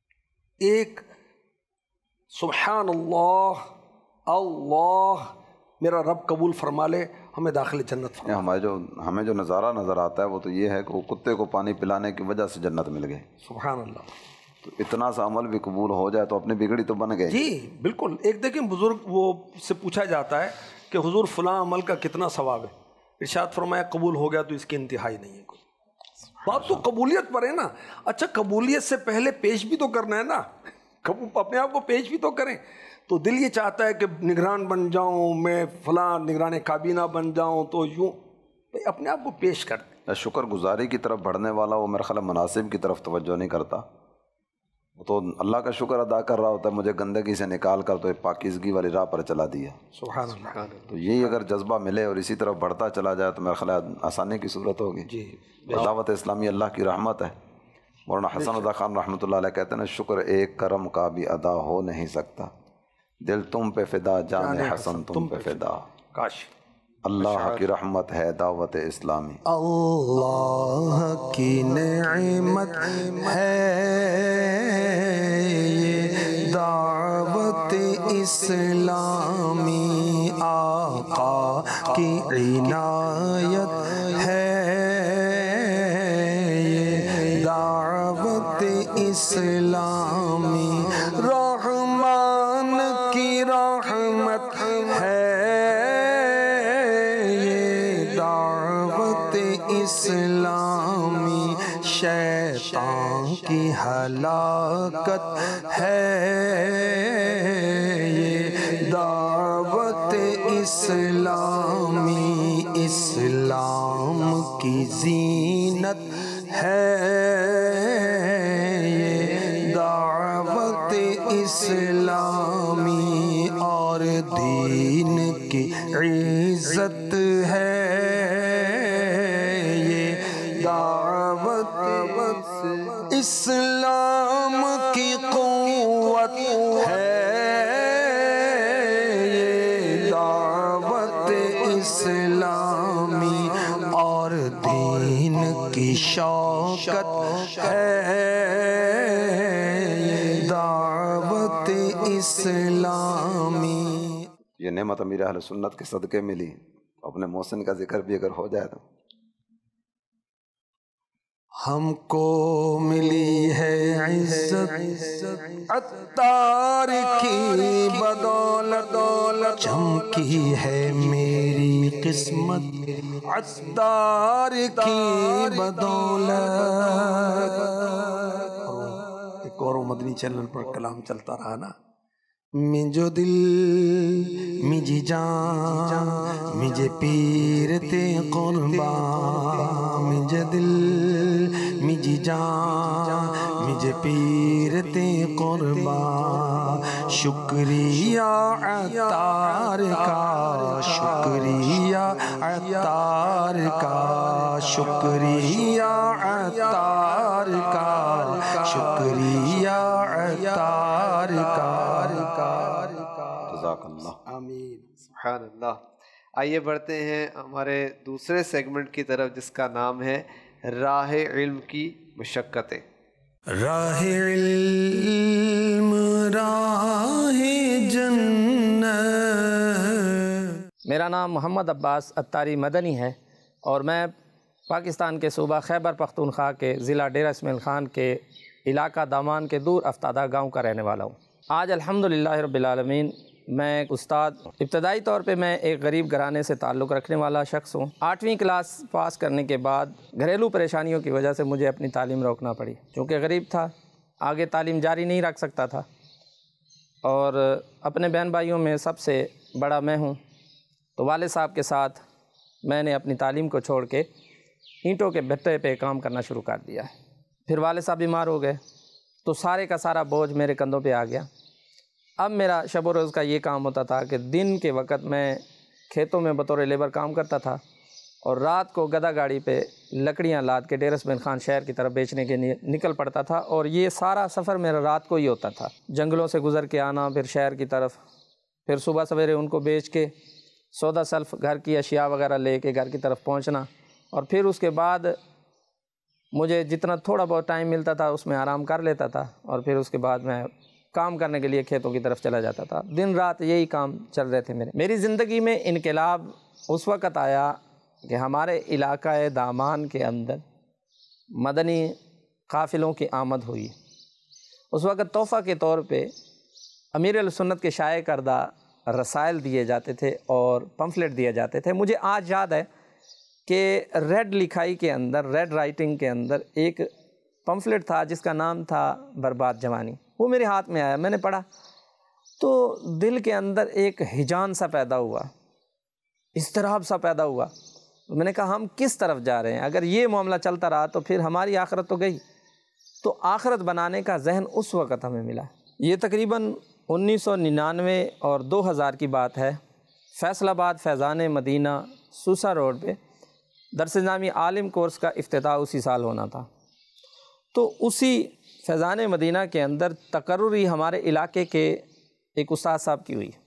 ایک سبحان اللہ، اللہ میرا رب قبول فرما لے، ہمیں داخل جنت فرما لے۔ ہمیں جو نظارہ نظر آتا ہے وہ تو یہ ہے کہ وہ کتے کو پانی پلانے کی وجہ سے جنت مل گئی۔ سبحان اللہ۔ تو اتنا سا عمل بھی قبول ہو جائے تو اپنی بگڑی تو بن گئے۔ جی بالکل۔ ایک دیکھیں بزرگ وہ سے پوچھا جاتا ہے کہ حضور فلاں عمل کا کتنا ثواب ہے، ارشاد فرمایا قبول ہو گیا تو اس کی انتہائی نہیں ہے کوئی۔ بات تو قبولیت پر ہے نا۔ اچھا قبولیت سے پہلے پیش بھی تو کرنا ہے نا، اپنے آپ کو پیش بھی تو کریں۔ تو دل یہ چاہتا ہے کہ نگران بن جاؤں میں، فلاں نگران کابینہ بن جاؤں، تو یوں اپنے آپ کو پیش کر دیں۔ شکر گزاری کی طرف بڑھنے والا وہ میرا خیال مناسب کی طرف توجہ نہیں کرتا، وہ تو اللہ کا شکر ادا کر رہا ہوتا ہے، مجھے گندگی سے نکال کر تو پاکیزگی والی راہ پر چلا دیا۔ سبحان اللہ۔ تو یہی اگر جذبہ ملے اور اسی طرف بڑھتا چلا جائے تو میرا خیال آسانی کی صورت ہوگی۔ جی دعوت اسلامی اللہ کی رحمت ہے۔ مولانا حسن رضا خان رحمۃ اللہ علیہ کہتے ہیں شکر ایک کرم کا بھی ادا ہو نہیں سکتا، دل تم پہ فدا، جان حسن تم پہ فدا، کاش۔ اللہ کی رحمت ہے دعوت اسلامی۔ اللہ کی نعمت ہے یہ دعوت اسلامی، آقا کی عنایت ہے یہ دعوت اسلامی، رحمان کی رحمت ہے اسلامی، شیطان کی ہلاکت ہے یہ دعوت اسلامی، اسلام کی زینت ہے یہ دعوت اسلامی، اور دین کی عزت ہے اسلام کی قوت ہے یہ دعوت اسلامی، اور دین کی شوکت ہے یہ دعوت اسلامی۔ یہ نعمت امیر اہل سنت کے صدقے ملی، اپنے محسن کا ذکر بھی اگر ہو جائے تو ہم کو ملی ہے عزت عطار کی بدولت، چمکی ہے میری قسمت عطار کی بدولت۔ ایک اور مدنی چینل پر کلام چلتا رہا نا، مجھو دل مجھے جان مجھے پیر تے قربان، مجھے دل مجھے جان مجھے پیر تے قربان، شکریہ عطار کا، شکریہ عطار کا، شکریہ عطار کا، شکریہ عطار کا۔ جزاک اللہ۔ آمین۔ سبحان اللہ۔ آئیے بڑھتے ہیں ہمارے دوسرے سیگمنٹ کی طرف جس کا نام ہے راہ علم کی مشقتیں۔ راہ علم راہ جنت۔ میرا نام محمد عباس اتاری مدنی ہے اور میں پاکستان کے صوبہ خیبر پختونخوا کے ضلع ڈیرہ اسماعیل خان کے علاقہ دامان کے دور افتادہ گاؤں کا رہنے والا ہوں۔ آج الحمدللہ رب العالمین میں ایک استاد، ابتدائی طور پہ میں ایک غریب گھرانے سے تعلق رکھنے والا شخص ہوں۔ 8ویں کلاس پاس کرنے کے بعد گھریلو پریشانیوں کی وجہ سے مجھے اپنی تعلیم روکنا پڑی، چونکہ غریب تھا، آگے تعلیم جاری نہیں رکھ سکتا تھا، اور اپنے بہن بھائیوں میں سب سے بڑا میں ہوں، تو والد صاحب کے ساتھ میں نے اپنی تعلیم کو چھوڑ کے اینٹوں کے بھٹے پہ کام کرنا شروع کر دیا۔ پھر والد صاحب بیمار ہو گئے تو سارے کا سارا بوجھ میرے کندھوں پہ آ گیا۔ اب میرا شب و روز کا یہ کام ہوتا تھا کہ دن کے وقت میں کھیتوں میں بطور لیبر کام کرتا تھا اور رات کو گدا گاڑی پہ لکڑیاں لاد کے ڈیرہ اسماعیل خان شہر کی طرف بیچنے کے لیے نکل پڑتا تھا، اور یہ سارا سفر میرا رات کو ہی ہوتا تھا، جنگلوں سے گزر کے آنا، پھر شہر کی طرف، پھر صبح سویرے ان کو بیچ کے سودا سلف گھر کی اشیاء وغیرہ لے کے گھر کی طرف پہنچنا، اور پھر اس کے بعد مجھے جتنا تھوڑا بہت ٹائم ملتا تھا اس میں آرام کر لیتا تھا، اور پھر اس کے بعد میں کام کرنے کے لیے کھیتوں کی طرف چلا جاتا تھا، دن رات یہی کام چل رہے تھے میری زندگی میں انقلاب اس وقت آیا کہ ہمارے علاقہ دامان کے اندر مدنی قافلوں کی آمد ہوئی۔ اس وقت تحفہ کے طور پہ امیر السنت کے شائع کردہ رسائل دیے جاتے تھے اور پمفلٹ دیے جاتے تھے۔ مجھے آج یاد ہے کہ ریڈ لکھائی کے اندر، ریڈ رائٹنگ کے اندر ایک پمفلٹ تھا جس کا نام تھا برباد جوانی۔ وہ میرے ہاتھ میں آیا، میں نے پڑھا تو دل کے اندر ایک ہیجان سا پیدا ہوا، اضطراب سا پیدا ہوا۔ میں نے کہا ہم کس طرف جا رہے ہیں؟ اگر یہ معاملہ چلتا رہا تو پھر ہماری آخرت تو گئی۔ تو آخرت بنانے کا ذہن اس وقت ہمیں ملا۔ یہ تقریباً 1999 اور 2000 کی بات ہے۔ فیصل آباد فیضان مدینہ سوسا روڈ پہ درس نظامی عالم کورس کا افتتاح اسی سال ہونا تھا۔ تو اسی فیضان مدینہ کے اندر تقرری ہمارے علاقے کے ایک استاد صاحب کی ہوئی،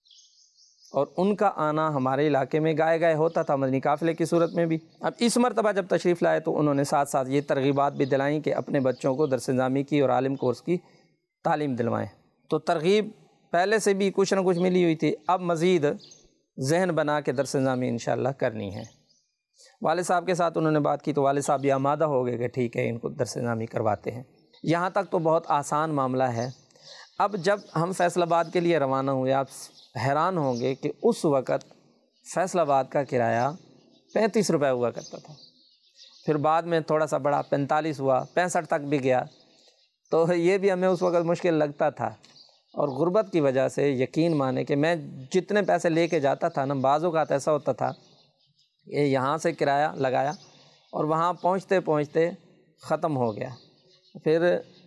اور ان کا آنا ہمارے علاقے میں گائے ہوتا تھا مدنی قافلے کی صورت میں بھی۔ اب اس مرتبہ جب تشریف لائے تو انہوں نے ساتھ ساتھ یہ ترغیبات بھی دلائیں کہ اپنے بچوں کو درس نظامی کی اور عالم کورس کی تعلیم دلوائیں۔ تو ترغیب پہلے سے بھی کچھ نہ کچھ ملی ہوئی تھی، اب مزید ذہن بنا کے درس نظامی انشاءاللہ کرنی ہے۔ والد صاحب کے ساتھ انہوں نے بات کی تو والد صاحب بھی آمادہ ہو گئے کہ ٹھیک ہے ان کو درس نظامی کرواتے ہیں۔ یہاں تک تو بہت آسان معاملہ ہے۔ اب جب ہم فیصل آباد کے لیے روانہ ہوئے، آپ حیران ہوں گے کہ اس وقت فیصل آباد کا کرایہ 35 روپے ہوا کرتا تھا، پھر بعد میں تھوڑا سا بڑا 45 ہوا، 65 تک بھی گیا۔ تو یہ بھی ہمیں اس وقت مشکل لگتا تھا، اور غربت کی وجہ سے یقین مانے کہ میں جتنے پیسے لے کے جاتا تھا نا، بعض اوقات ایسا ہوتا تھا کہ یہاں سے کرایہ لگایا اور وہاں پہنچتے پہنچتے ختم ہو گیا۔ پھر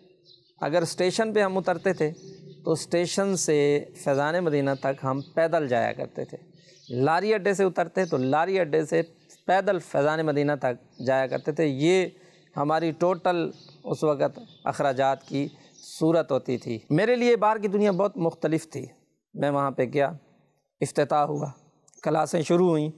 اگر اسٹیشن پہ ہم اترتے تھے تو اسٹیشن سے فیضان مدینہ تک ہم پیدل جایا کرتے تھے، لاری اڈے سے اترتے تو لاری اڈے سے پیدل فیضان مدینہ تک جایا کرتے تھے۔ یہ ہماری ٹوٹل اس وقت اخراجات کی صورت ہوتی تھی۔ میرے لیے باہر کی دنیا بہت مختلف تھی۔ میں وہاں پہ گیا، افتتاح ہوا، کلاسیں شروع ہوئیں۔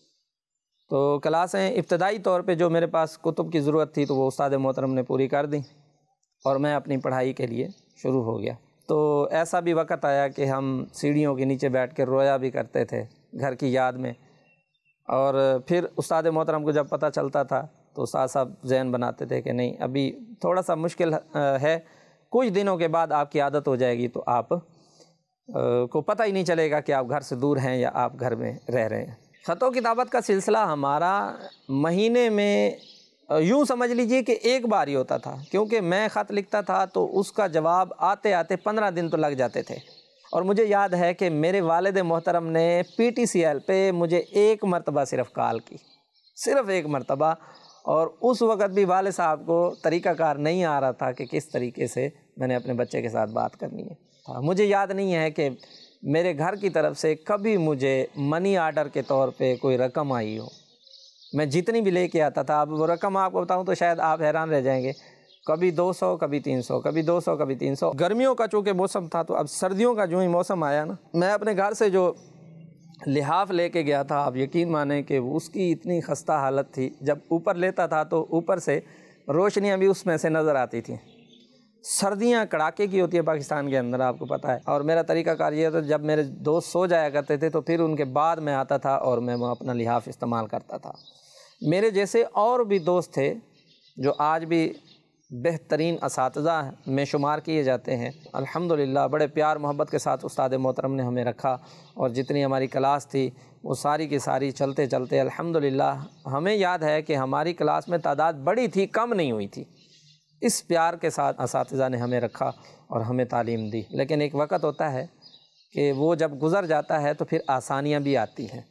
تو کلاسیں ابتدائی طور پہ جو میرے پاس کتب کی ضرورت تھی تو وہ استاد محترم نے پوری کر دیں، اور میں اپنی پڑھائی کے لیے شروع ہو گیا۔ تو ایسا بھی وقت آیا کہ ہم سیڑھیوں کے نیچے بیٹھ کے رویا بھی کرتے تھے گھر کی یاد میں، اور پھر استاد محترم کو جب پتہ چلتا تھا تو استاد صاحب ذہن بناتے تھے کہ نہیں ابھی تھوڑا سا مشکل ہے، کچھ دنوں کے بعد آپ کی عادت ہو جائے گی تو آپ کو پتہ ہی نہیں چلے گا کہ آپ گھر سے دور ہیں یا آپ گھر میں رہ رہے ہیں۔ خط و کتابت کا سلسلہ ہمارا مہینے میں یوں سمجھ لیجئے کہ ایک بار ہی ہوتا تھا، کیونکہ میں خط لکھتا تھا تو اس کا جواب آتے آتے 15 دن تو لگ جاتے تھے۔ اور مجھے یاد ہے کہ میرے والد محترم نے PTCL پہ مجھے ایک مرتبہ صرف کال کی، صرف ایک مرتبہ، اور اس وقت بھی والد صاحب کو طریقہ کار نہیں آ رہا تھا کہ کس طریقے سے میں نے اپنے بچے کے ساتھ بات کرنی ہے۔ مجھے یاد نہیں ہے کہ میرے گھر کی طرف سے کبھی مجھے منی آرڈر کے طور پہ کوئی رقم آئی ہو۔ میں جتنی بھی لے کے آتا تھا، اب وہ رقم آپ کو بتاؤں تو شاید آپ حیران رہ جائیں گے، کبھی 200 کبھی 300 کبھی 200 کبھی 300۔ گرمیوں کا چونکہ موسم تھا تو اب سردیوں کا جو ہی موسم آیا نا، میں اپنے گھر سے جو لحاف لے کے گیا تھا، آپ یقین مانیں کہ اس کی اتنی خستہ حالت تھی، جب اوپر لیتا تھا تو اوپر سے روشنیاں بھی اس میں سے نظر آتی تھیں۔ سردیاں کڑاکے کی ہوتی ہے پاکستان کے اندر، آپ کو پتہ ہے، اور میرا طریقہ کار یہ تھا جب میرے دوست سو جایا کرتے تھے تو پھر ان کے بعد میں آتا تھا اور میں وہ اپنا لحاف استعمال کرتا تھا۔ میرے جیسے اور بھی دوست تھے جو آج بھی بہترین اساتذہ میں شمار کیے جاتے ہیں۔ الحمدللہ بڑے پیار محبت کے ساتھ استاد محترم نے ہمیں رکھا، اور جتنی ہماری کلاس تھی وہ ساری کی ساری چلتے چلتے الحمدللہ ہمیں یاد ہے کہ ہماری کلاس میں تعداد بڑی تھی، کم نہیں ہوئی تھی۔ اس پیار کے ساتھ اساتذہ نے ہمیں رکھا اور ہمیں تعلیم دی۔ لیکن ایک وقت ہوتا ہے کہ وہ جب گزر جاتا ہے تو پھر آسانیاں بھی آتی ہیں۔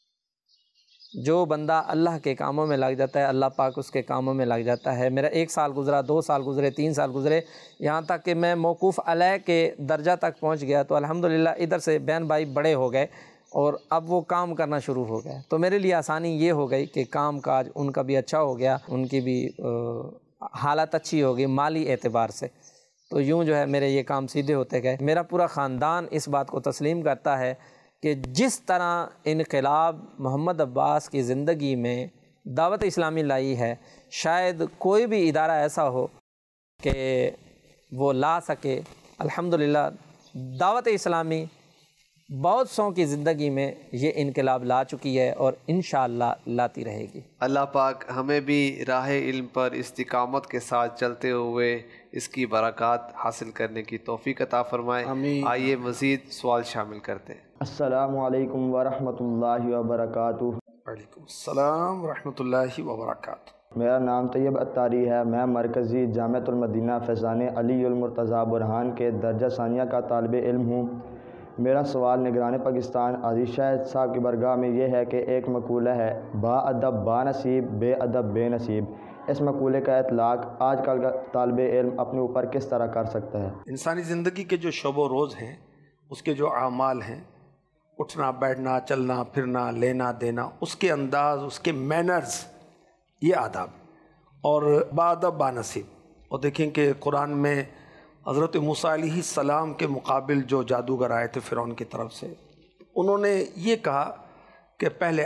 جو بندہ اللہ کے کاموں میں لگ جاتا ہے، اللہ پاک اس کے کاموں میں لگ جاتا ہے۔ میرا 1 سال گزرا، 2 سال گزرے، 3 سال گزرے، یہاں تک کہ میں موقوف علیہ کے درجہ تک پہنچ گیا تو الحمدللہ ادھر سے بہن بھائی بڑے ہو گئے اور اب وہ کام کرنا شروع ہو گئے، تو میرے لیے آسانی یہ ہو گئی کہ کام کاج ان کا بھی اچھا ہو گیا، ان کی بھی حالت اچھی ہو گئی مالی اعتبار سے، تو یوں جو ہے میرے یہ کام سیدھے ہوتے گئے۔ میرا پورا خاندان اس بات کو تسلیم کرتا ہے کہ جس طرح انقلاب محمد عباس کی زندگی میں دعوت اسلامی لائی ہے، شاید کوئی بھی ادارہ ایسا ہو کہ وہ لا سکے الحمدللہ دعوت اسلامی بہت سو کی زندگی میں یہ انقلاب لا چکی ہے اور انشاءاللہ لاتی رہے گی۔ اللہ پاک ہمیں بھی راہ علم پر استقامت کے ساتھ چلتے ہوئے اس کی برکات حاصل کرنے کی توفیق عطا فرمائے۔ آئیے مزید سوال شامل کرتے ہیں۔ السلام علیکم ورحمۃ اللہ وبرکاتہ۔ وعلیکم السلام ورحمۃ اللہ وبرکاتہ۔ میرا نام طیب اتاری ہے، میں مرکزی جامعۃ المدینہ فیضان علی المرتضیٰ برہان کے درجہ ثانیہ کا طالب علم ہوں۔ میرا سوال نگران پاکستان عزیز شاہد صاحب کی برگاہ میں یہ ہے کہ ایک مقولہ ہے با ادب با نصیب بے ادب بے نصیب، اس مقولے کا اطلاق آج کل کا طالب علم اپنے اوپر کس طرح کر سکتا ہے؟ انسانی زندگی کے جو شب و روز ہیں، اس کے جو اعمال ہیں، اٹھنا بیٹھنا چلنا پھرنا لینا دینا، اس کے انداز، اس کے مینرز، یہ آداب اور با ادب با نصیب۔ اور دیکھیں کہ قرآن میں حضرت موسیٰ علیہ السلام کے مقابل جو جادوگر آئے تھے فرعون کی طرف سے، انہوں نے یہ کہا کہ پہلے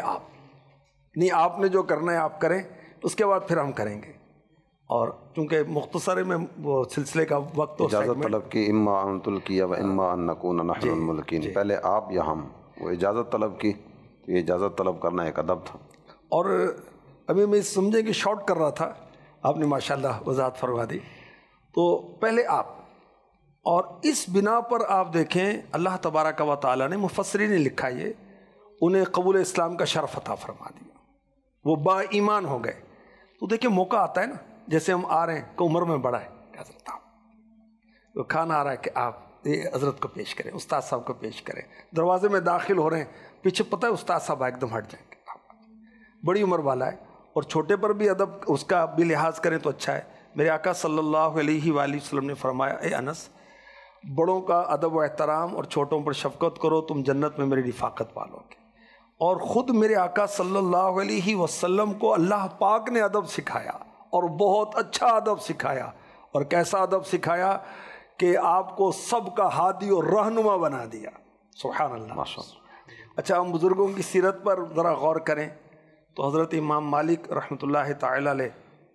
آپ نے جو کرنا ہے آپ کریں، اس کے بعد پھر ہم کریں گے۔ اور چونکہ مختصر میں وہ سلسلے کا وقت تو اجازت طلب کی، اما ان تلقی و اما ان نکون نحن الملقین، پہلے آپ یا ہم، وہ اجازت طلب کی، تو یہ اجازت طلب کرنا ایک ادب تھا۔ اور ابھی میں سمجھیں کہ شارٹ کر رہا تھا، آپ نے ماشاءاللہ وضاحت فرما دی۔ تو پہلے آپ، اور اس بنا پر آپ دیکھیں اللہ تبارک و تعالیٰ نے، مفسرین نے لکھا یہ، انہیں قبول اسلام کا شرف عطا فرما دیا، وہ با ایمان ہو گئے۔ تو دیکھیں موقع آتا ہے نا، جیسے ہم آ رہے ہیں کہ عمر میں بڑا ہے کہ حضرت آپ، کھانا آ رہا ہے کہ آپ یہ حضرت کو پیش کریں، استاد صاحب کو پیش کریں، دروازے میں داخل ہو رہے ہیں، پیچھے پتہ ہے استاد صاحب ایک دم ہٹ جائیں گے، بڑی عمر والا ہے، اور چھوٹے پر بھی ادب اس کا بھی لحاظ کریں تو اچھا ہے۔ میرے آقا صلی اللہ علیہ وآلہ وسلم نے فرمایا، اے انس، بڑوں کا ادب و احترام اور چھوٹوں پر شفقت کرو، تم جنت میں میری رفاقت پالو گے۔ اور خود میرے آقا صلی اللہ علیہ وسلم کو اللہ پاک نے ادب سکھایا، اور بہت اچھا ادب سکھایا، اور کیسا ادب سکھایا کہ آپ کو سب کا ہادی اور رہنما بنا دیا۔ سبحان اللہ۔ اچھا، ہم بزرگوں کی سیرت پر ذرا غور کریں تو حضرت امام مالک رحمۃ اللہ تعالی علیہ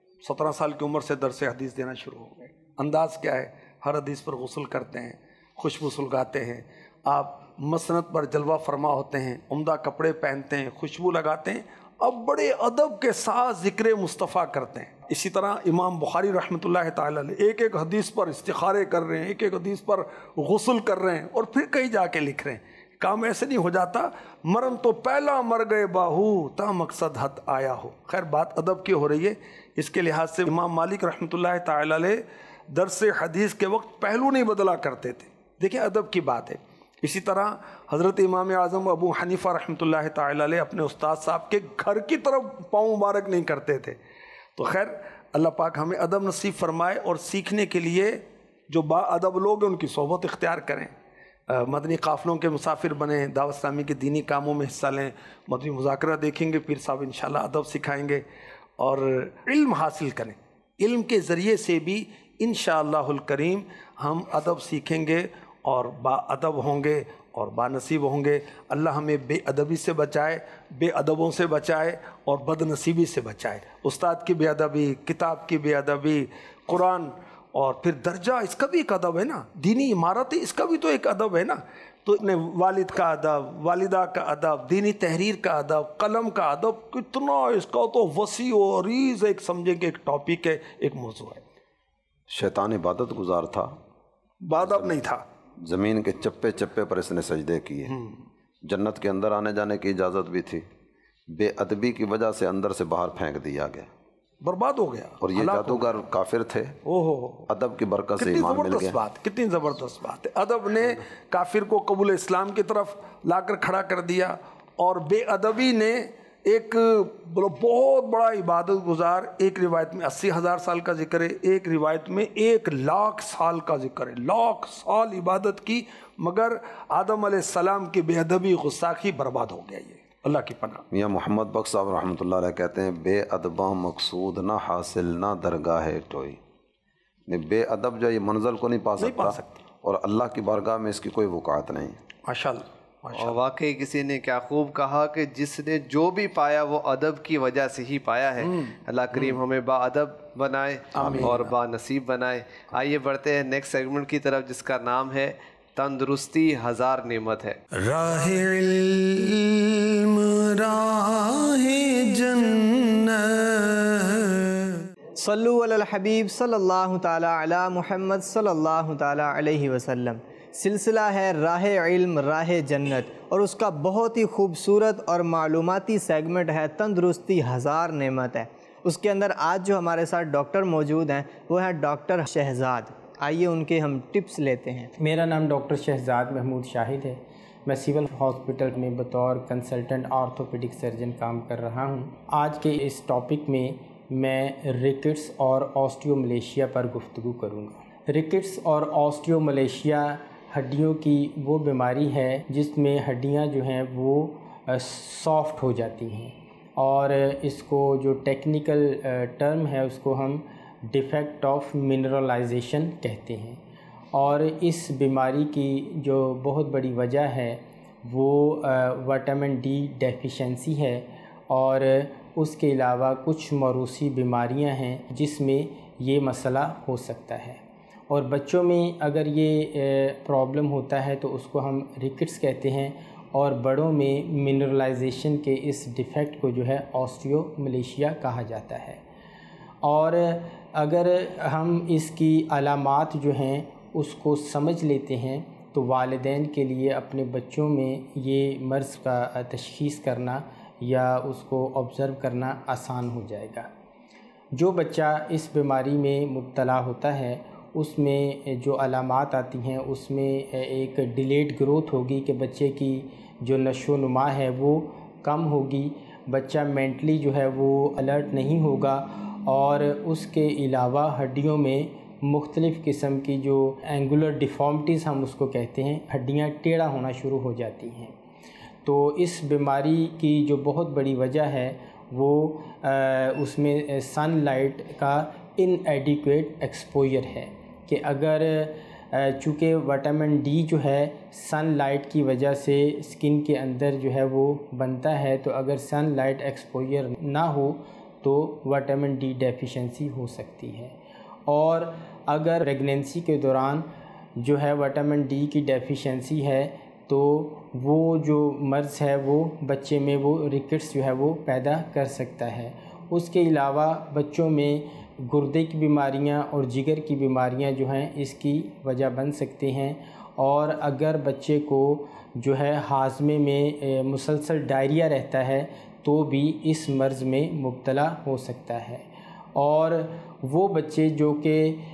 17 سال کی عمر سے درس حدیث دینا شروع ہو گئے۔ انداز کیا ہے؟ ہر حدیث پر غسل کرتے ہیں، خوشبو سلگاتے ہیں، آپ مسند پر جلوہ فرما ہوتے ہیں، عمدہ کپڑے پہنتے ہیں، خوشبو لگاتے ہیں، اب بڑے ادب کے ساتھ ذکر مصطفیٰ کرتے ہیں۔ اسی طرح امام بخاری رحمۃ اللہ تعالی علیہ ایک ایک حدیث پر استخارے کر رہے ہیں، ایک ایک حدیث پر غسل کر رہے ہیں، اور پھر کہیں جا کے لکھ رہے ہیں۔ کام ایسے نہیں ہو جاتا، مرن تو پہلا مر گئے باہو تا مقصد حد آیا ہو۔ خیر، بات ادب کی ہو رہی ہے، اس کے لحاظ سے امام مالک رحمۃ اللہ تعالی علیہ درس حدیث کے وقت پہلو نہیں بدلا کرتے تھے۔ دیکھیں ادب کی بات ہے۔ اسی طرح حضرت امام اعظم ابو حنیفہ رحمۃ اللہ تعالی علیہ اپنے استاد صاحب کے گھر کی طرف پاؤں مبارک نہیں کرتے تھے۔ تو خیر، اللہ پاک ہمیں ادب نصیب فرمائے، اور سیکھنے کے لیے جو با ادب لوگ ہیں ان کی صحبت اختیار کریں، مدنی قافلوں کے مسافر بنیں، دعوت اسلامی کے دینی کاموں میں حصہ لیں، مدنی مذاکرہ دیکھیں گے، پیر صاحب انشاءاللہ ادب سکھائیں گے، اور علم حاصل کریں۔ علم کے ذریعے سے بھی انشاءاللہ الکریم ہم ادب سیکھیں گے اور با ادب ہوں گے اور با نصیب ہوں گے۔ اللہ ہمیں بے ادبی سے بچائے، بے ادبوں سے بچائے، اور بد نصیبی سے بچائے۔ استاد کی بے ادبی، کتاب کی بے ادبی، قرآن، اور پھر درجہ، اس کا بھی ایک ادب ہے نا، دینی عمارت، اس کا بھی تو ایک ادب ہے نا۔ تو اپنے والد کا ادب، والدہ کا ادب، دینی تحریر کا ادب، قلم کا ادب، کتنا اس کا تو وسیع و عریض ایک سمجھیں کہ ایک ٹاپک ہے، ایک موضوع ہے۔ شیطان عبادت گزار تھا، بادب نہیں تھا، زمین کے چپے چپے پر اس نے سجدے کیے، جنت کے اندر آنے جانے کی اجازت بھی تھی، بے ادبی کی وجہ سے اندر سے باہر پھینک دیا گیا، برباد ہو گیا۔ اور یہ جادوگر کافر تھے، ادب کی برکت سے ایمان مل گیا۔ کتنی زبردست بات ہے، ادب نے کافر کو قبول اسلام کی طرف لا کر کھڑا کر دیا، اور بے ادبی نے ایک بہت بڑا عبادت گزار، ایک روایت میں 80,000 سال کا ذکر ہے، ایک روایت میں 1,00,000 سال کا ذکر ہے، 1,00,000 سال عبادت کی، مگر آدم علیہ السلام کی بے ادبی گستاخی برباد ہو گیا۔ یہ اللہ کی پناہ۔ میاں محمد بخش صاحب رحمۃ اللہ علیہ کہتے ہیں، بے ادباں مقصود نہ حاصل نہ درگاہ ٹوئی، بے ادب جو یہ منزل کو نہیں پا سکتا، اور اللہ کی بارگاہ میں اس کی کوئی وقعت نہیں۔ ماشاءاللہ۔ اور واقعی کسی نے کیا خوب کہا کہ جس نے جو بھی پایا وہ ادب کی وجہ سے ہی پایا ہے. اللہ کریم ہمیں با ادب بنائے اور با نصیب بنائے. آئیے بڑھتے ہیں نیکسٹ سیگمنٹ کی طرف جس کا نام ہے تندرستی ہزار نعمت ہے. راہ علم راہ جنت. صلو علی الحبیب صلی اللہ تعالی علی محمد صلی اللہ تعالی علیہ وسلم. سلسلہ ہے راہ علم راہ جنت اور اس کا بہت ہی خوبصورت اور معلوماتی سیگمنٹ ہے تندرستی ہزار نعمت ہے. اس کے اندر آج جو ہمارے ساتھ ڈاکٹر موجود ہیں وہ ہیں ڈاکٹر شہزاد. آئیے ان کے ہم ٹپس لیتے ہیں. میرا نام ڈاکٹر شہزاد محمود شاہد ہے. میں سول ہاسپٹل میں بطور کنسلٹنٹ آرتھوپیڈک سرجن کام کر رہا ہوں. آج کے اس ٹاپک میں ریکٹس اور آسٹیوملیشیا پر گفتگو کروں گا. ریکٹس اور آسٹیوملیشیا ہڈیوں کی وہ بیماری ہے جس میں ہڈیاں جو ہیں وہ سافٹ ہو جاتی ہیں اور اس کو جو ٹیکنیکل ٹرم ہے اس کو ہم ڈیفیکٹ آف منرلائزیشن کہتے ہیں. اور اس بیماری کی جو بہت بڑی وجہ ہے وہ وٹامن ڈی ڈیفیشنسی ہے اور اس کے علاوہ کچھ موروثی بیماریاں ہیں جس میں یہ مسئلہ ہو سکتا ہے. اور بچوں میں اگر یہ پرابلم ہوتا ہے تو اس کو ہم ریکٹس کہتے ہیں اور بڑوں میں منرلائزیشن کے اس ڈیفیکٹ کو جو ہے آسٹیوملیشیا کہا جاتا ہے. اور اگر ہم اس کی علامات جو ہیں اس کو سمجھ لیتے ہیں تو والدین کے لیے اپنے بچوں میں یہ مرض کا تشخیص کرنا یا اس کو آبزرو کرنا آسان ہو جائے گا. جو بچہ اس بیماری میں مبتلا ہوتا ہے اس میں جو علامات آتی ہیں اس میں ایک ڈیلیڈ گروتھ ہوگی کہ بچے کی جو نشو و نما ہے وہ کم ہوگی. بچہ مینٹلی جو ہے وہ الرٹ نہیں ہوگا اور اس کے علاوہ ہڈیوں میں مختلف قسم کی جو اینگولر ڈیفارمٹیز ہم اس کو کہتے ہیں ہڈیاں ٹیڑھا ہونا شروع ہو جاتی ہیں. تو اس بیماری کی جو بہت بڑی وجہ ہے وہ اس میں سن لائٹ کا ان ایڈیکویٹ ایکسپوجر ہے کہ اگر چونکہ وٹامن ڈی جو ہے سن لائٹ کی وجہ سے اسکن کے اندر جو ہے وہ بنتا ہے تو اگر سن لائٹ ایکسپوجر نہ ہو تو وٹامن ڈی ڈیفیشنسی ہو سکتی ہے. اور اگر پریگنینسی کے دوران جو ہے وٹامن ڈی کی ڈیفیشنسی ہے تو وہ جو مرض ہے وہ بچے میں وہ ریکٹس جو ہے وہ پیدا کر سکتا ہے. اس کے علاوہ بچوں میں گردے کی بیماریاں اور جگر کی بیماریاں جو ہیں اس کی وجہ بن سکتے ہیں. اور اگر بچے کو جو ہے ہاضمے میں مسلسل ڈائریا رہتا ہے تو بھی اس مرض میں مبتلا ہو سکتا ہے. اور وہ بچے جو کہ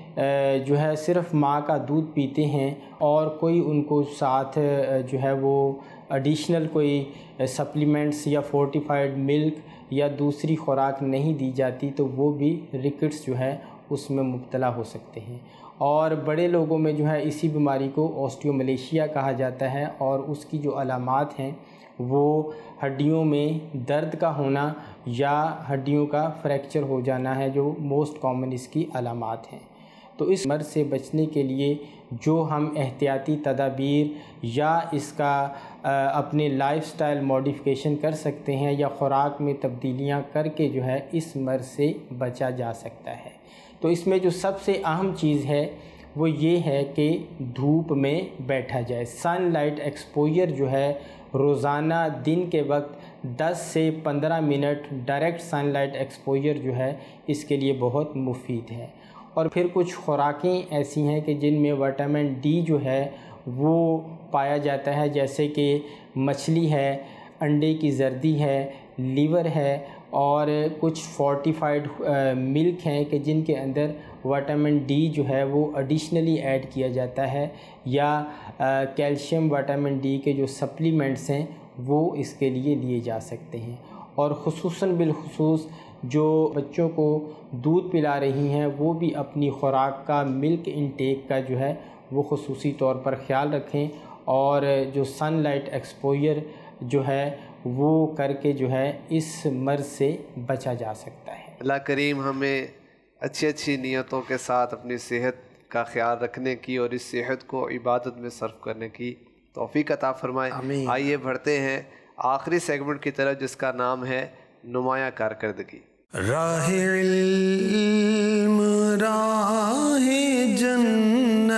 جو ہے صرف ماں کا دودھ پیتے ہیں اور کوئی ان کو ساتھ جو ہے وہ ایڈیشنل کوئی سپلیمنٹس یا فورٹیفائڈ ملک یا دوسری خوراک نہیں دی جاتی تو وہ بھی ریکٹس جو ہے اس میں مبتلا ہو سکتے ہیں. اور بڑے لوگوں میں جو ہے اسی بیماری کو آسٹیوملیشیا کہا جاتا ہے اور اس کی جو علامات ہیں وہ ہڈیوں میں درد کا ہونا یا ہڈیوں کا فریکچر ہو جانا ہے جو موسٹ کامن اس کی علامات ہیں. تو اس مرض سے بچنے کے لیے جو ہم احتیاطی تدابیر یا اس کا اپنے لائف سٹائل موڈیفیکیشن کر سکتے ہیں یا خوراک میں تبدیلیاں کر کے جو ہے اس مرض سے بچا جا سکتا ہے. تو اس میں جو سب سے اہم چیز ہے وہ یہ ہے کہ دھوپ میں بیٹھا جائے. سن لائٹ ایکسپوجر جو ہے روزانہ دن کے وقت 10 سے 15 منٹ ڈائریکٹ سن لائٹ ایکسپوجر جو ہے اس کے لیے بہت مفید ہے. اور پھر کچھ خوراکیں ایسی ہیں کہ جن میں وٹامن ڈی جو ہے وہ پایا جاتا ہے جیسے کہ مچھلی ہے، انڈے کی زردی ہے، لیور ہے اور کچھ فورٹیفائڈ ملک ہیں کہ جن کے اندر وٹامن ڈی جو ہے وہ ایڈیشنلی ایڈ کیا جاتا ہے یا کیلشیم وٹامن ڈی کے جو سپلیمنٹس ہیں وہ اس کے لیے لیے جا سکتے ہیں. اور خصوصاً بالخصوص جو بچوں کو دودھ پلا رہی ہیں وہ بھی اپنی خوراک کا ملک انٹیک کا جو ہے وہ خصوصی طور پر خیال رکھیں اور جو سن لائٹ ایکسپوجر جو ہے وہ کر کے جو ہے اس مرض سے بچا جا سکتا ہے. اللہ کریم ہمیں اچھی نیتوں کے ساتھ اپنی صحت کا خیال رکھنے کی اور اس صحت کو عبادت میں صرف کرنے کی توفیق عطا فرمائے. آئیے بڑھتے ہیں آخری سیگمنٹ کی طرف جس کا نام ہے نمایاں کارکردگی. راہ علم راہ جنت.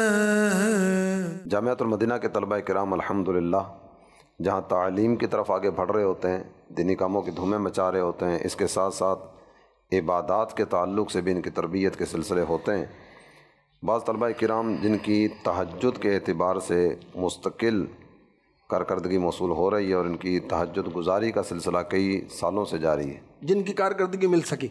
جامعۃ المدینہ کے طلبہ کرام الحمدللہ جہاں تعلیم کی طرف آگے بڑھ رہے ہوتے ہیں، دینی کاموں کی دھومیں مچا رہے ہوتے ہیں، اس کے ساتھ ساتھ عبادات کے تعلق سے بھی ان کی تربیت کے سلسلے ہوتے ہیں. بعض طلبہ کرام جن کی تہجد کے اعتبار سے مستقل کارکردگی موصول ہو رہی ہے اور ان کی تہجد گزاری کا سلسلہ کئی سالوں سے جاری ہے، جن کی کارکردگی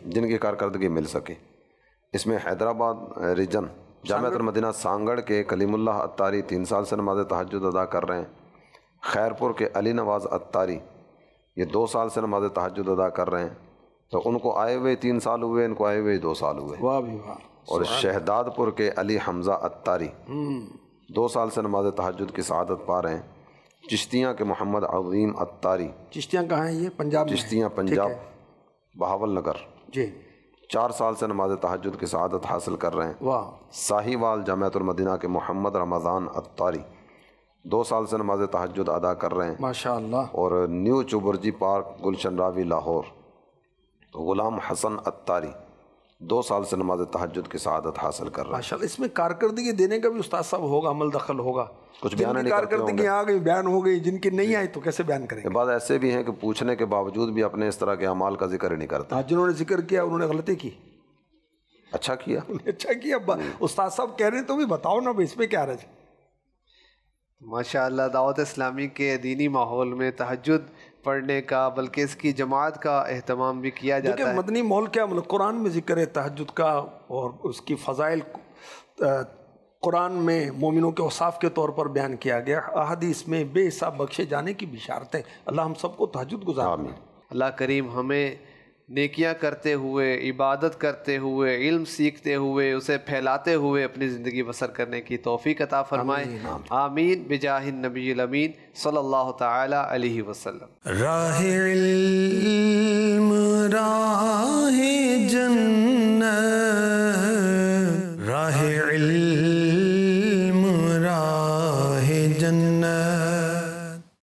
مل سکی. اس میں حیدرآباد ریجن جامعۃ المدینہ سانگڑ کے کلیم اللہ اتاری 3 سال سے نماز تہجد ادا کر رہے ہیں. خیرپور کے علی نواز اتاری یہ 2 سال سے نماز تہجد ادا کر رہے ہیں. تو ان کو آئے ہوئے 3 سال ہوئے، ان کو آئے ہوئے 2 سال ہوئے. واہ بھی واہ. اور شہداد پور کے علی حمزہ اتاری 2 سال سے نماز تہجد کی سعادت پا رہے ہیں. چشتیاں کے محمد عظیم اتاری. چشتیاں کہاں ہیں؟ یہ پنجاب میں. چشتیاں پنجاب بہاول نگر جی 4 سال سے نماز تہجد کی سعادت حاصل کر رہے ہیں. واہ. ساہیوال جامعۃ المدینہ کے محمد رمضان اتاری 2 سال سے نماز تہجد ادا کر رہے ہیں ماشاء اللہ. اور نیو چوبرجی پارک گلشن راوی لاہور غلام حسن اتاری 2 سال سے نماز تہجد کی سعادت حاصل کر رہے ہیں. ماشاء اللہ. اس میں کارکردگی دینے کا بھی استاد صاحب ہوگا، عمل دخل ہوگا. کچھ بیان نہیں کرتے کارکردگی آ گئی بیان ہو گئی، جن کی نہیں آئی تو کیسے بیان کریں گے؟ بعض ایسے بھی ہیں کہ پوچھنے کے باوجود بھی اپنے اس طرح کے اعمال کا ذکر ہی نہیں کرتے. جنہوں نے ذکر کیا انہوں نے غلطی کی. اچھا کیا. استاد صاحب کہہ رہے ہیں تو بھی بتاؤ نا اس میں کیا رہے. ماشاء اللہ دعوت اسلامی کے دینی ماحول میں تہجد پڑھنے کا بلکہ اس کی جماعت کا اہتمام بھی کیا جاتا ہے. مدنی ماحول کیا مطلب قرآن میں ذکر ہے تہجد کا اور اس کی فضائل قرآن میں مومنوں کے اوصاف کے طور پر بیان کیا گیا. احادیث میں بے حساب بخشے جانے کی بشارتیں. اللہ ہم سب کو تہجد گزار. اللہ کریم ہمیں نیکیاں کرتے ہوئے، عبادت کرتے ہوئے، علم سیکھتے ہوئے، اسے پھیلاتے ہوئے اپنی زندگی بسر کرنے کی توفیق عطا فرمائے. آمین بجاہ النبی الامین صلی اللہ تعالی علیہ وسلم. راہ علم راہ